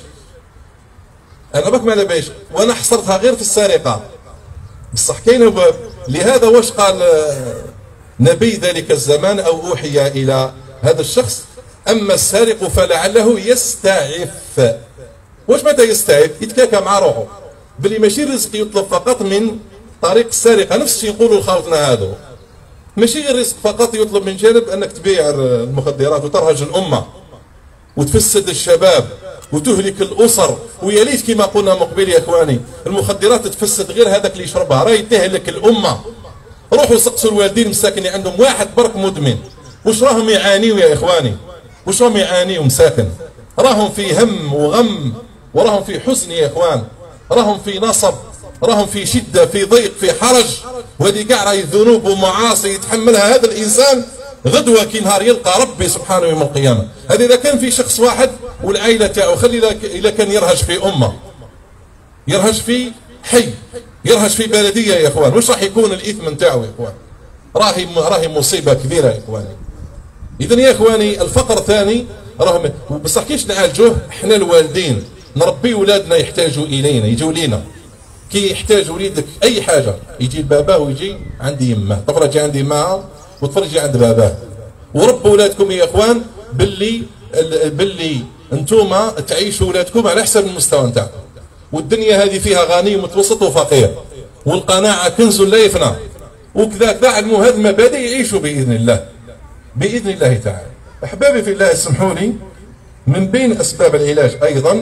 وانا حصرتها غير في السرقه، بصح كاين ابواب. لهذا واش قال نبي ذلك الزمان او اوحي الى هذا الشخص؟ اما السارق فلعله يستعف. واش متى يستعف؟ يتكاكى مع روحه بلي ماشي الرزق يطلب فقط من طريق السرقه. نفس الشيء نقولوا لخوتنا هذو، ماشي الرزق فقط يطلب من جانب انك تبيع المخدرات وترهج الامه وتفسد الشباب وتهلك الاسر. ويا ليت كما قلنا مقبل يا اخواني، المخدرات تفسد غير هذاك اللي يشربها، راهي تهلك الامه. روحوا سقسوا الوالدين المساكن اللي عندهم واحد برك مدمن، واش راهم يعانيوا يا اخواني؟ واش راهم يعانيوا مساكن؟ راهم في هم وغم، وراهم في حزن يا اخوان، راهم في نصب، راهم في شده، في ضيق، في حرج. وهذه كاع راهي ذنوب ومعاصي يتحملها هذا الانسان غدوه كي نهار يلقى ربي سبحانه يوم القيامه. هذا اذا كان في شخص واحد والعائله تاعو، خلي اذا كان يرهج في امه، يرهج في حي، يرهج في بلديه يا اخوان، واش راح يكون الاثم نتاعو يا اخوان؟ راهي مصيبه كبيره يا اخواني. اذا يا اخواني الفقر ثاني راهم، بصح كيفاش نعالجوه؟ احنا الوالدين نربي ولادنا يحتاجوا الينا، يجوا لينا كي يحتاج وليدك اي حاجه، يجي لباباه ويجي عندي يماه، طفله تجي عندي معاه وتفرجي عند باباه. وربوا ولادكم يا اخوان باللي انتوما تعيشوا ولادكم على حسب المستوى نتاعكم. والدنيا هذه فيها غني ومتوسط وفقير، والقناعه كنز لا يفنى، وكذا علموا هذه المبادئ يعيشوا باذن الله تعالى. احبابي في الله اسمحوا لي، من بين اسباب العلاج ايضا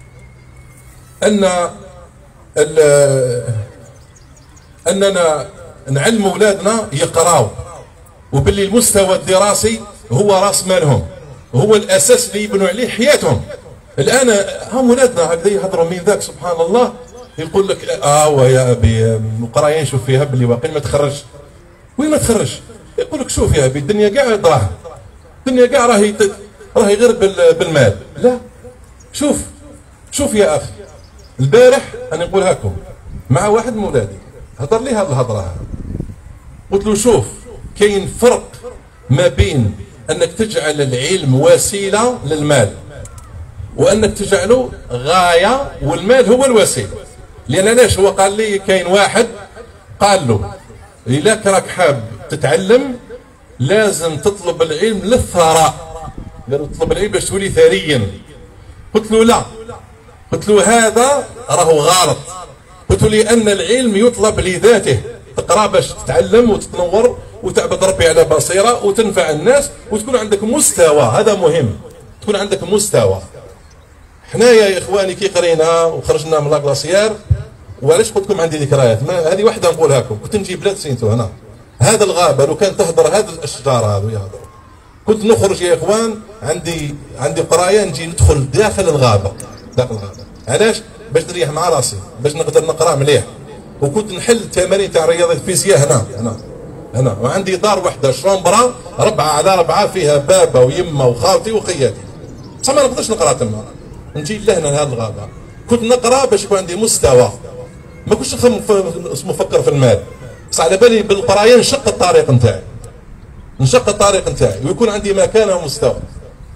اننا نعلم اولادنا يقراوا، وباللي المستوى الدراسي هو راس مالهم، هو الاساس اللي يبنوا عليه حياتهم. الان هم ولادنا هكذا يهضروا من ذاك سبحان الله، يقول لك يا ابي القرايه نشوف فيها باللي واقيلا ما تخرج. وين ما تخرج؟ يقول لك شوف يا ابي الدنيا كاع دراهم، الدنيا كاع راهي غير بالمال. لا، شوف يا اخي، البارح انا نقولها لكم مع واحد من ولادي، هضر لي هذه الهضره هذه، قلت له شوف كاين فرق ما بين انك تجعل العلم وسيله للمال، وانك تجعله غايه والمال هو الوسيله. لان علاش؟ هو قال لي كاين واحد قال له الا راك حاب تتعلم لازم تطلب العلم للثراء، قال له تطلب العلم باش تولي ثريا. قلت له لا، قلت له هذا راهو غلط، قلت له لان العلم يطلب لذاته، تقرا باش تتعلم وتتنور وتعبد ربي على بصيره وتنفع الناس وتكون عندك مستوى، هذا مهم، تكون عندك مستوى. حنايا يا اخواني كي قرينا وخرجنا من لاكلاسيير، وعلاش قلت لكم عندي ذكريات، هذه واحده نقولها لكم. كنت نجي بلاد سينتو هنا، هذا الغابه لو كان تهدر هذه الاشجار هذو يهضروا، كنت نخرج يا اخوان عندي قرايه نجي ندخل داخل الغابه. علاش؟ باش نريح مع راسي، باش نقدر نقرا مليح. وكنت نحل تمارين تاع رياضه الفيزياء هنا وعندي دار وحده شومبرا 4x4 فيها بابا ويمه وخالتي وخياتي، بصح ما نقدرش نقرا تما، نجي لهنا لهذه الغابه. كنت نقرا باش يكون عندي مستوى، ما كنتش نفكر في المال، بصح على بالي بالقرايه نشق الطريق نتاعي ويكون عندي مكانه ومستوى.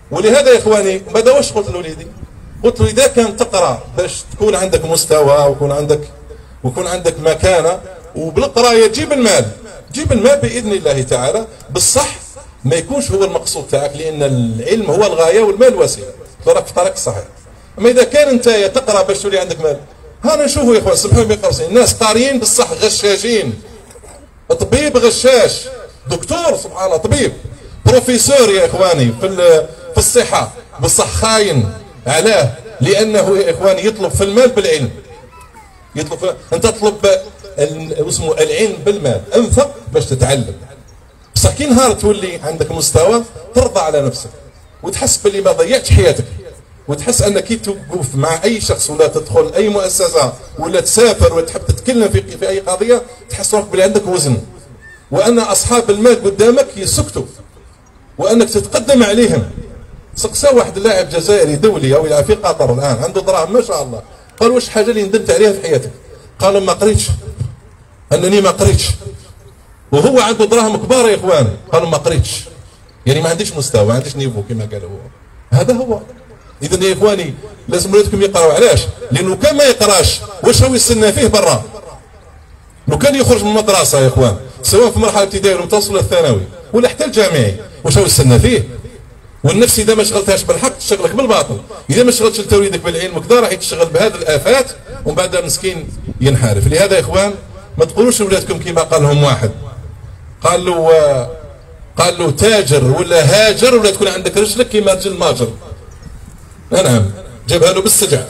ولهذا يا إخواني بعد واش قلت لوليدي؟ قلت له إذا كان تقرأ باش تكون عندك مستوى ويكون عندك مكانة، وبالقراية تجيب المال بإذن الله تعالى، بالصح ما يكونش هو المقصود تاعك، لأن العلم هو الغاية والمال الوسيلة، راك في الطريق الصحيح. أما إذا كان أنت تقرأ باش تولي عندك مال، هانا نشوفوا يا إخوان سبحان الله قرصين الناس قاريين بالصح غشاشين، طبيب غشاش، دكتور سبحان الله طبيب، بروفيسور يا إخواني في الصحة بالصح خاين. علاه؟ لأنه يا إخواني يطلب في المال بالعلم، أنت تطلب اسمه العلم بالمال، أنفق باش تتعلم. بصح كي نهار تولي عندك مستوى ترضى على نفسك وتحس باللي ما ضيعتش حياتك، وتحس انك كي توقف مع اي شخص ولا تدخل اي مؤسسه ولا تسافر ولا تحب تتكلم في اي قضيه، تحس روحك بلي عندك وزن، وان اصحاب المال قدامك يسكتوا، وانك تتقدم عليهم. سقسا واحد اللاعب جزائري دولي او يلعب في قطر الان عنده دراهم ما شاء الله، قال واش حاجه اللي ندمت عليها في حياتك؟ قال ما قريتش، انني ما قريتش. وهو عنده دراهم كبار يا اخوان، قالوا ما قريتش، يعني ما عنديش مستوى، ما عنديش نيفو كما قال هو. هذا هو. اذا يا اخواني لازم ولادكم يقراوا. علاش؟ لانه كان ما يقراش واش هو يستنى فيه برا؟ لو كان يخرج من المدرسه يا اخوان سواء في مرحله ابتدائيه ولا متوسط ولا الثانوي ولا حتى الجامعي، واش هو يستنى فيه؟ والنفس اذا ما شغلتهاش بالحق تشغلك بالباطل، اذا ما شغلتش انت وليدك بالعلم وكذا راح يتشغل بهذه الافات ومن بعد مسكين ينحرف. لهذا يا اخوان ما تقولوش لولادكم كما قال لهم واحد، قال له تاجر ولا هاجر ولا تكون عندك رجلك كما رجل ماجر. نعم جابها له بالسجع.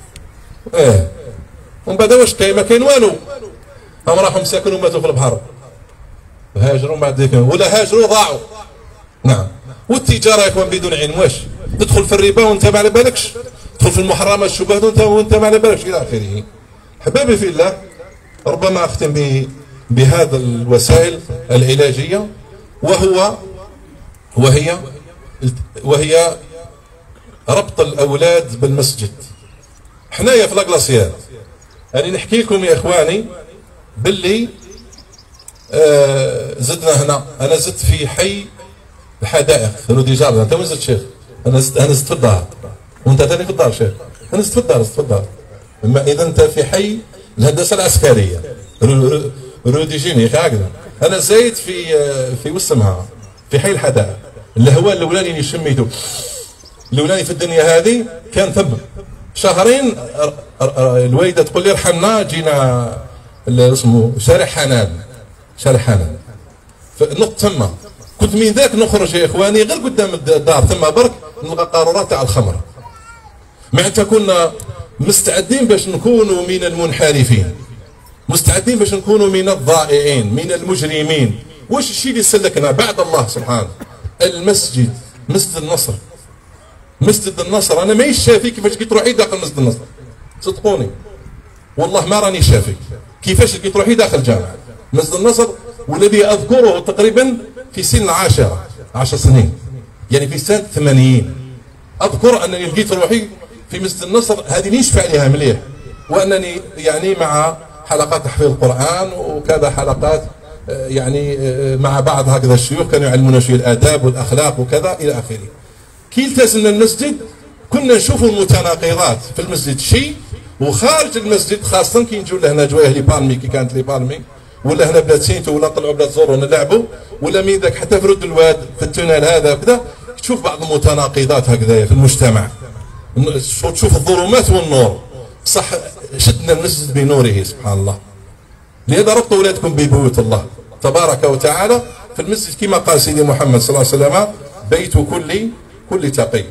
ومن بعد واش كاين؟ ما كاين والو، هم راحوا مساكن وماتوا في البحر، هاجروا بعد ذيك ولا هاجروا ضاعوا. نعم. والتجاره يكون بدون علم واش؟ تدخل في الربا وانت ما على بالكش، تدخل في المحرمات الشبهات وانت ما على بالكش الى اخره. حبابي في الله، ربما اختم بهذا الوسائل العلاجيه وهي ربط الاولاد بالمسجد. حنايا في لاكلاسيير يعني نحكي لكم يا اخواني باللي زدنا هنا، انا زدت في حي الحدائق رودي جارنا، انت وين زدت شيخ؟ انا زدت في الدار، وانت ثاني في الدار شيخ، انا زدت في الدار. اما اذا انت في حي الهندسه العسكريه رودي جيني هكذا، انا زايد في وسمها في حي الحدائق. الهواء الاولاني اللي شميته الاولاني في الدنيا هذه كان ثم شهرين الوالده تقول لي ارحمنا، جينا اسمه شارع حنان فنط ثم، كنت من ذاك نخرج يا اخواني غير قدام الدار ثم برك نلقى قارورات تاع الخمر. معناتها كنا مستعدين باش نكونوا من المنحرفين، مستعدين باش نكونوا من الضائعين من المجرمين. واش الشيء اللي سلكنا بعد الله سبحانه؟ المسجد، مسجد النصر. انا مانيش شافي كيفاش كي تروحي داخل مسجد النصر، صدقوني والله ما راني شافي كيفاش كي تروحي داخل جامع مسجد النصر، والذي اذكره تقريبا في سن 10 سنين، يعني في سنه 80 اذكر انني لقيت روحي في مسجد النصر. هذه اللي يشفع لها مليح، وانني يعني مع حلقات تحفيظ القران وكذا حلقات يعني مع بعض هكذا الشيوخ كانوا يعلمونا شويه الاداب والاخلاق وكذا الى اخره. كي التزمنا المسجد كنا نشوفوا المتناقضات في المسجد شيء، وخارج المسجد خاصه كي نجوا لهنا جوايه لي بالمي كي كانت لي بالمي، ولا هنا بلاد سينتو ولا طلعوا بلاد زورو نلعبوا، ولا من ذاك حتى في رد الواد في التونال هذا وكذا، تشوف بعض المتناقضات هكذا في المجتمع، تشوف الظلمات والنور. صح شدنا المسجد بنوره سبحان الله. لهذا ربطوا اولادكم ببيوت الله تبارك وتعالى في المسجد كما قال سيدي محمد صلى الله عليه وسلم: بيت كل تقي.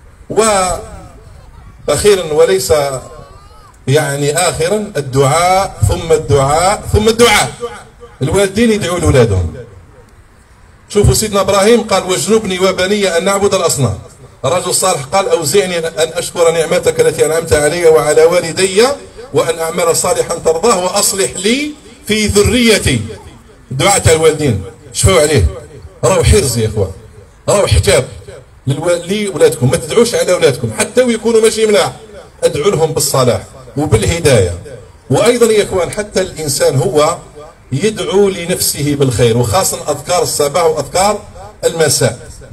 واخيرا وليس يعني اخرا الدعاء ثم الدعاء ثم الدعاء. الوالدين يدعوا لاولادهم. شوفوا سيدنا ابراهيم قال: واجنبني وبني ان نعبد الاصنام. الرجل الصالح قال: اوزعني ان اشكر نعمتك التي انعمت علي وعلى والدي وان اعمل صالحا ترضاه واصلح لي في ذريتي. دعاء تاع الوالدين شفوا عليه، راهو حرز يا اخوان، راهو حجاب لولادكم. ما تدعوش على اولادكم حتى ويكونوا ماشي ملاح، ادعوا لهم بالصلاح وبالهدايه. وايضا يا اخوان حتى الانسان هو يدعو لنفسه بالخير، وخاصه اذكار الصباح واذكار المساء.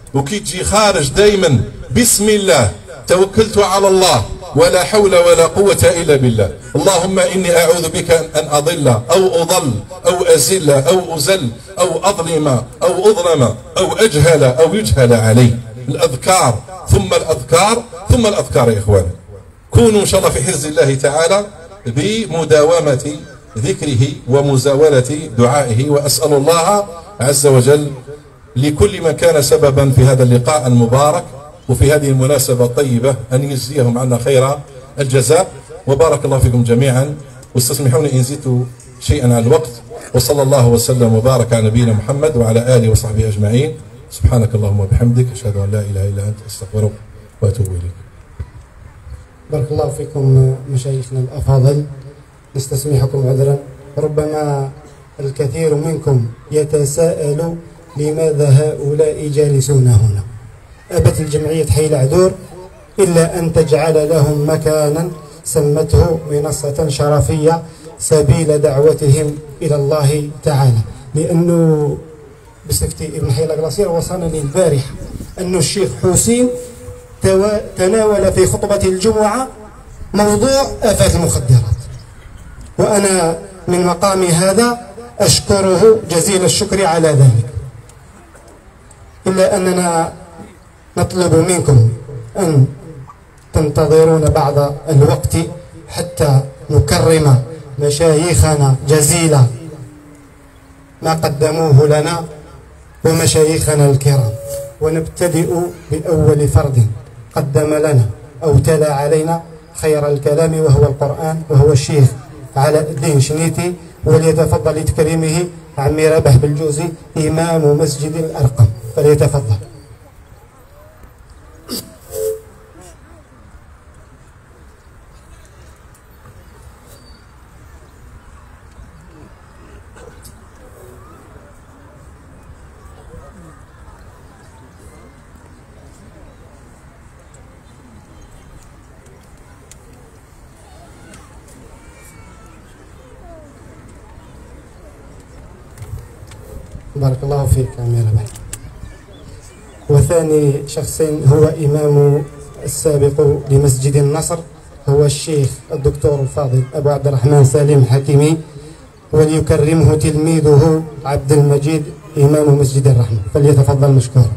وكي تجي خارج دائما بسم الله، توكلت على الله ولا حول ولا قوة إلا بالله، اللهم إني أعوذ بك أن أضل أو أضل أو أزل أو أزل أو أظلم أو أظلم أو أجهل أو يجهل علي. الأذكار ثم الأذكار ثم الأذكار يا إخوان. كونوا إن شاء الله في حرز الله تعالى بمداومة ذكره ومزاولة دعائه، وأسأل الله عز وجل لكل من كان سببا في هذا اللقاء المبارك وفي هذه المناسبة الطيبة أن يجزيهم عنا خير الجزاء. وبارك الله فيكم جميعا، واستسمحوني إن زدت شيئا على الوقت. وصلى الله وسلم وبارك على نبينا محمد وعلى آله وصحبه أجمعين. سبحانك اللهم وبحمدك، أشهد أن لا إله إلا أنت، أستغفرك وأتوب إليك.
بارك الله فيكم مشايخنا الأفاضل، نستسمحكم عذرا. ربما الكثير منكم يتساءل لماذا هؤلاء جالسون هنا. أبت الجمعية حي العذور إلا أن تجعل لهم مكانا سمته منصة شرفية سبيل دعوتهم إلى الله تعالى، لأنه بصفتي ابن حي القلاصير وصلني البارحة أن الشيخ حسين تناول في خطبة الجمعة موضوع آفات المخدرات، وأنا من مقامي هذا أشكره جزيل الشكر على ذلك. إلا أننا نطلب منكم أن تنتظرون بعض الوقت حتى نكرم مشايخنا جزيل ما قدموه لنا ومشايخنا الكرام، ونبتدئ بأول فرد قدم لنا أو تلا علينا خير الكلام وهو القرآن، وهو الشيخ علاء الدين شنيتي، وليتفضل لتكريمه عمي رابح بالجوزي إمام مسجد الأرقم، فليتفضل. بارك الله فيك عمي ربيع. وثاني شخص هو إمام السابق لمسجد النصر، هو الشيخ الدكتور الفاضل أبو عبد الرحمن سالم حكيمي، وليكرمه تلميذه عبد المجيد إمام مسجد الرحمة، فليتفضل مشكورا.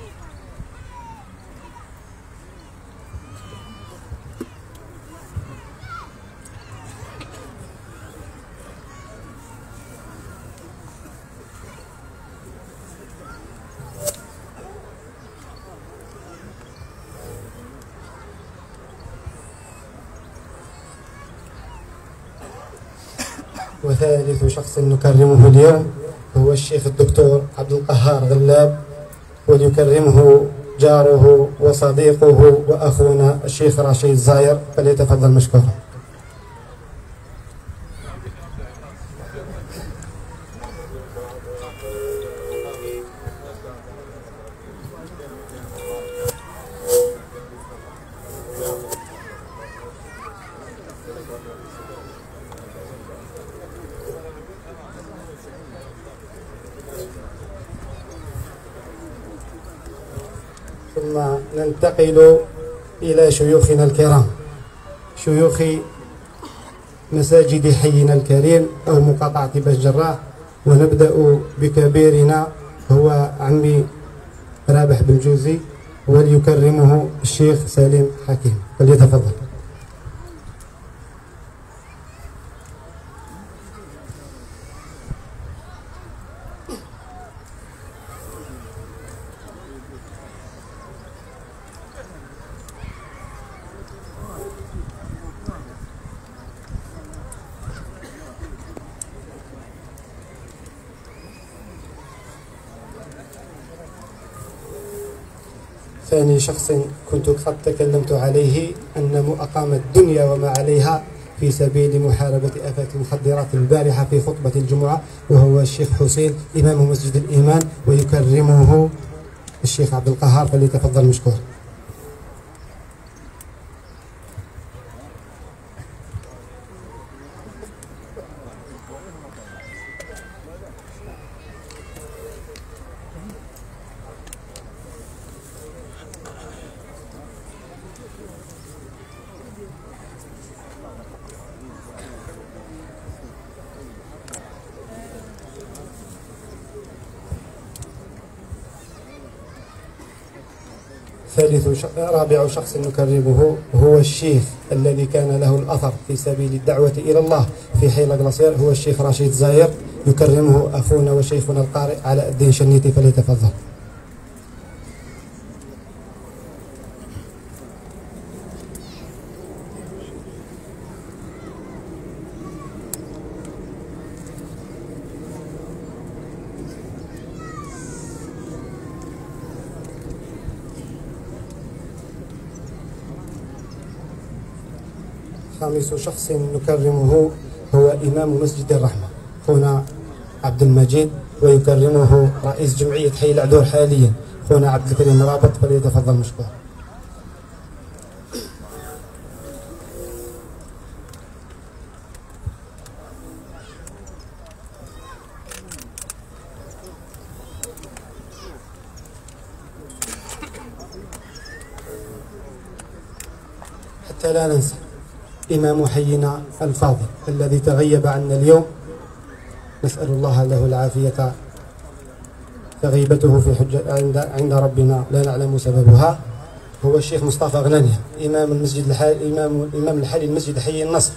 وثالث شخص نكرمه اليوم هو الشيخ الدكتور عبد القهار غلاب، وليكرمه جاره وصديقه وأخونا الشيخ رشيد زاير، فليتفضل مشكورا. ثم ننتقل إلى شيوخنا الكرام، شيوخ مساجد حينا الكريم أو مقاطعة باش جراح، ونبدأ بكبيرنا هو عمي رابح بالجوزي، وليكرمه الشيخ سالم حكيم، فليتفضل. ثاني شخص كنت قد تكلمت عليه أنه أقام الدنيا وما عليها في سبيل محاربة آفات المخدرات البارحة في خطبة الجمعة، وهو الشيخ حسين إمام مسجد الإيمان، ويكرمه الشيخ عبد القهار، فليتفضل مشكور. رابع شخص نكرمه هو الشيخ الذي كان له الأثر في سبيل الدعوة إلى الله في حي القلاصير، هو الشيخ رشيد زاير. يكرمه أخونا وشيخنا القارئ علاء الدين شنيتي، فليتفضل. خامس شخص نكرمه هو إمام مسجد الرحمة خونا عبد المجيد، ويكرمه رئيس جمعية حي العدور حاليا خونا عبد الكريم رابط، فليتفضل مشكور. حتى لا ننسى إمام حينا الفاضل الذي تغيب عنا اليوم، نسأل الله له العافية، تغيبته في حجة عند ربنا لا نعلم سببها، هو الشيخ مصطفى غنانية إمام المسجد الإمام الحالي المسجد حي النصر،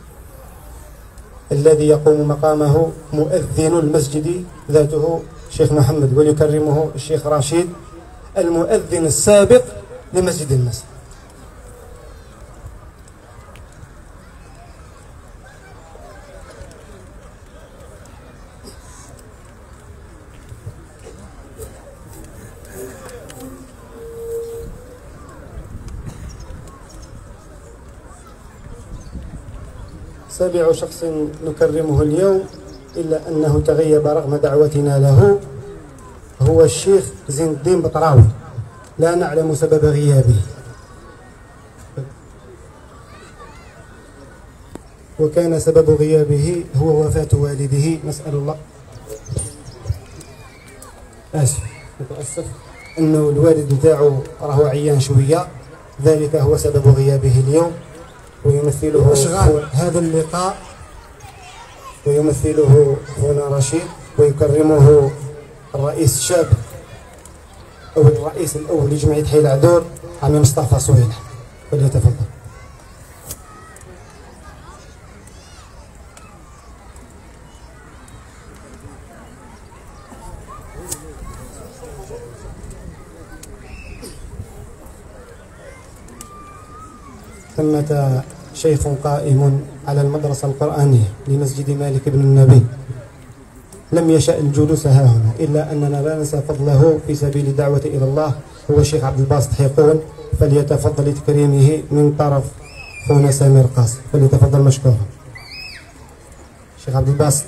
الذي يقوم مقامه مؤذن المسجد ذاته الشيخ محمد، ويكرمه الشيخ رشيد المؤذن السابق لمسجد النصر. سابع شخص نكرمه اليوم إلا أنه تغيب رغم دعوتنا له هو الشيخ زين الدين بطراوي، لا نعلم سبب غيابه، وكان سبب غيابه هو وفاة والده. نسأل الله، متأسف أنه الوالد نتاعو راهو عيان شوية، ذلك هو سبب غيابه اليوم، ويمثله هذا اللقاء ويمثله خونا رشيد، ويكرمه الرئيس الشاب أو الرئيس الأول لجمعية حي العدور عمي مصطفى صويلح، فليتفضل. ثمة شيخ قائم على المدرسة القرآنية لمسجد مالك بن النبي، لم يشأ الجلوس ها هنا إلا أننا لا ننسى فضله في سبيل الدعوة إلى الله، هو الشيخ عبد الباسط حيقون، فليتفضل لتكريمه من طرف خونا سمير قاسم، فليتفضل مشكورا. الشيخ عبد الباسط.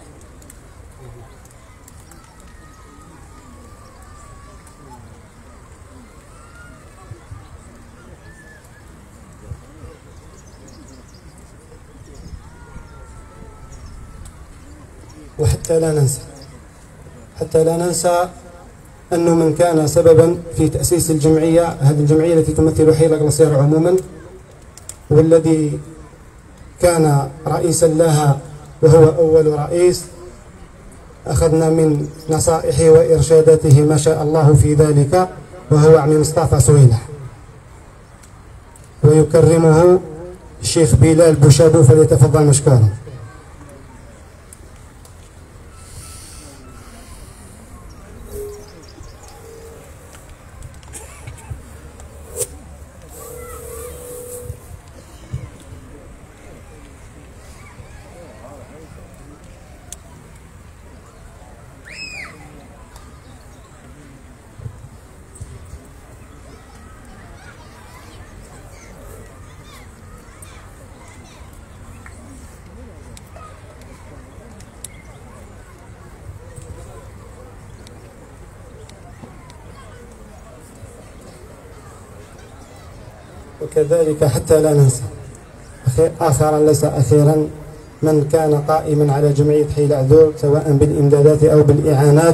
وحتى لا ننسى أنه من كان سببا في تأسيس الجمعية، هذه الجمعية التي تمثل حي القلاصير عموما، والذي كان رئيسا لها وهو أول رئيس، أخذنا من نصائحه وإرشاداته ما شاء الله في ذلك، وهو عمي مصطفى صويلح، ويكرمه الشيخ بلال بوشابو، فليتفضل مشكورا. وكذلك حتى لا ننسى آخرا ليس أخيرا من كان قائما على جمعية حي العدور سواء بالإمدادات أو بالإعانات،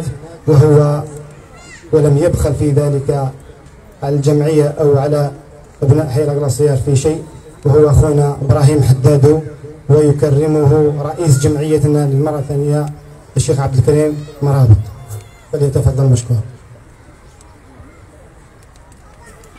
ولم يبخل في ذلك على الجمعية أو على أبناء حي القلاصير في شيء، وهو أخونا إبراهيم حدادو، ويكرمه رئيس جمعيتنا للمرة الثانية الشيخ عبد الكريم مرابط، فليتفضل مشكور.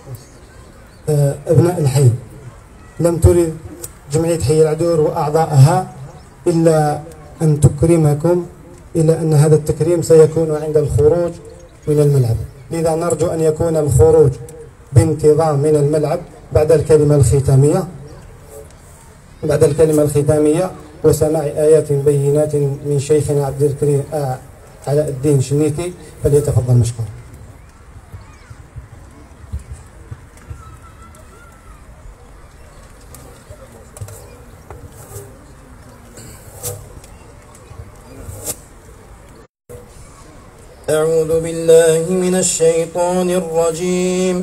أبناء الحي، لم ترد جمعية حي العدور وأعضائها إلا أن تكرمكم، إلا أن هذا التكريم سيكون عند الخروج من الملعب. لذا نرجو أن يكون الخروج بانتظام من الملعب بعد الكلمة الختامية وسماع آيات بينات من شيخنا عبد الكريم علاء الدين شنيتي، فليتفضل مشكور.
أعوذ بالله من الشيطان الرجيم.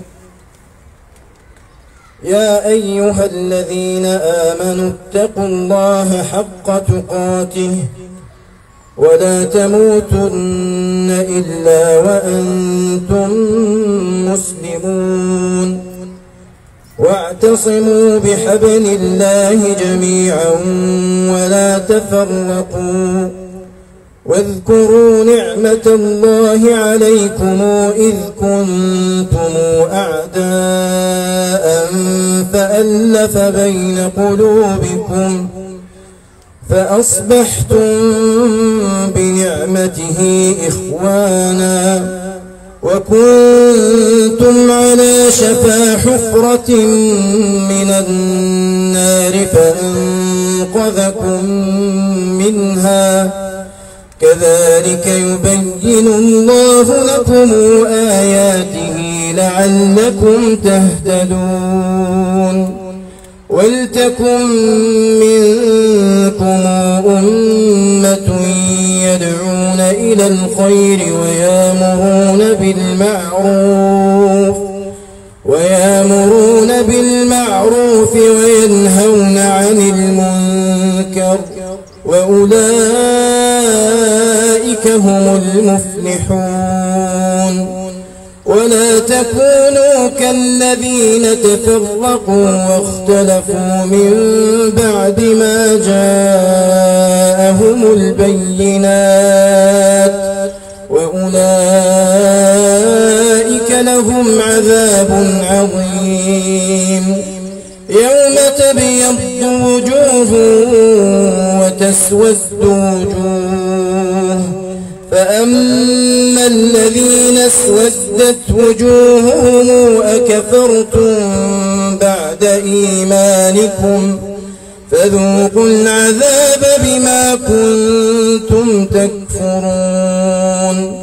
يا أيها الذين آمنوا اتقوا الله حق تقاته ولا تموتن إلا وأنتم مسلمون، واعتصموا بحبل الله جميعا ولا تفرقوا، واذكروا نعمة الله عليكم إذ كنتم أعداء فألف بين قلوبكم فأصبحتم بنعمته إخوانا، وكنتم على شفا حفرة من النار فأنقذكم منها، كذلك يبين الله لكم آياته لعلكم تهتدون. ولتكن منكم أمة يدعون إلى الخير ويامرون بالمعروف وينهون عن المنكر، وأولئك هم المفلحون. ولا تكونوا كالذين تفرقوا واختلفوا من بعد ما جاءهم البينات، وأولئك لهم عذاب عظيم. يوم تبيض وجوه وتسود وجوه، فأما الذين اسودت وجوههم أكفرتم بعد إيمانكم فذوقوا العذاب بما كنتم تكفرون.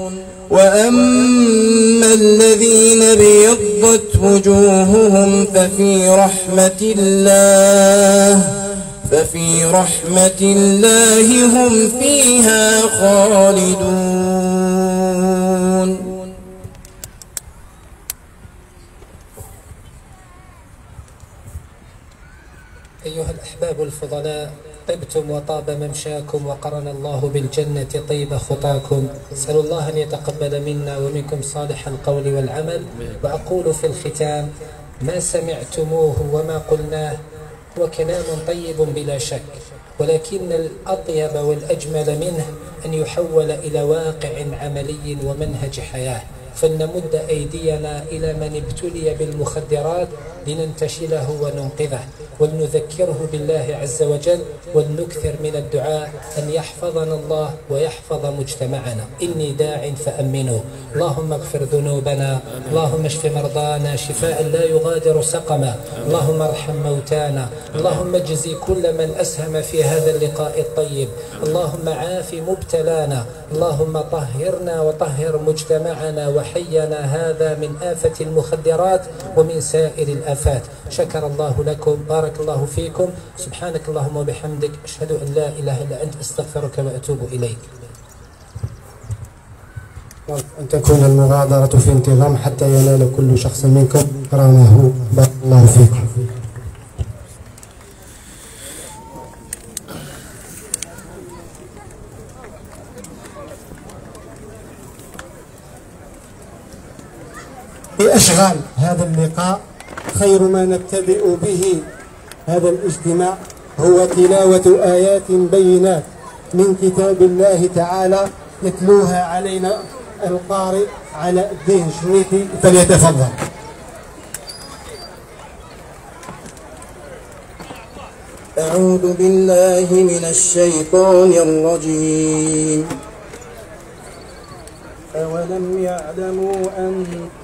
وأما الذين ابيضت وجوههم ففي رحمة الله هم فيها خالدون.
أيها الأحباب الفضلاء، طبتم وطاب ممشاكم وقرن الله بالجنة طيب خطاكم. أسأل الله أن يتقبل منا ومنكم صالح القول والعمل. وأقول في الختام: ما سمعتموه وما قلناه هو كلام طيب بلا شك، ولكن الأطيب والأجمل منه أن يحول إلى واقع عملي ومنهج حياة، فلنمد أيدينا إلى من ابتلي بالمخدرات لننتشله وننقذه، ولنذكره بالله عز وجل، ولنكثر من الدعاء أن يحفظنا الله ويحفظ مجتمعنا. إني داع فأمنوا. اللهم اغفر ذنوبنا، اللهم اشف مرضانا شفاء لا يغادر سقما، اللهم ارحم موتانا، اللهم اجزي كل من أسهم في هذا اللقاء الطيب، اللهم عاف مبتلانا، اللهم طهرنا وطهر مجتمعنا وحينا هذا من آفة المخدرات ومن سائر الآفات. شكر الله لكم، بارك الله فيكم، سبحانك اللهم وبحمدك، أشهد أن لا إله إلا أنت، أستغفرك وأتوب إليك.
أن تكون المغادرة في انتظام حتى ينال كل شخص منكم كرامه. بارك الله فيكم. بأشغال هذا اللقاء خير ما نبتدئ به هذا الاجتماع هو تلاوة آيات بينات من كتاب الله تعالى يتلوها علينا القارئ علاء الدين شنيتي، فليتفضل.
أعوذ بالله من الشيطان الرجيم. أولم يعلموا أن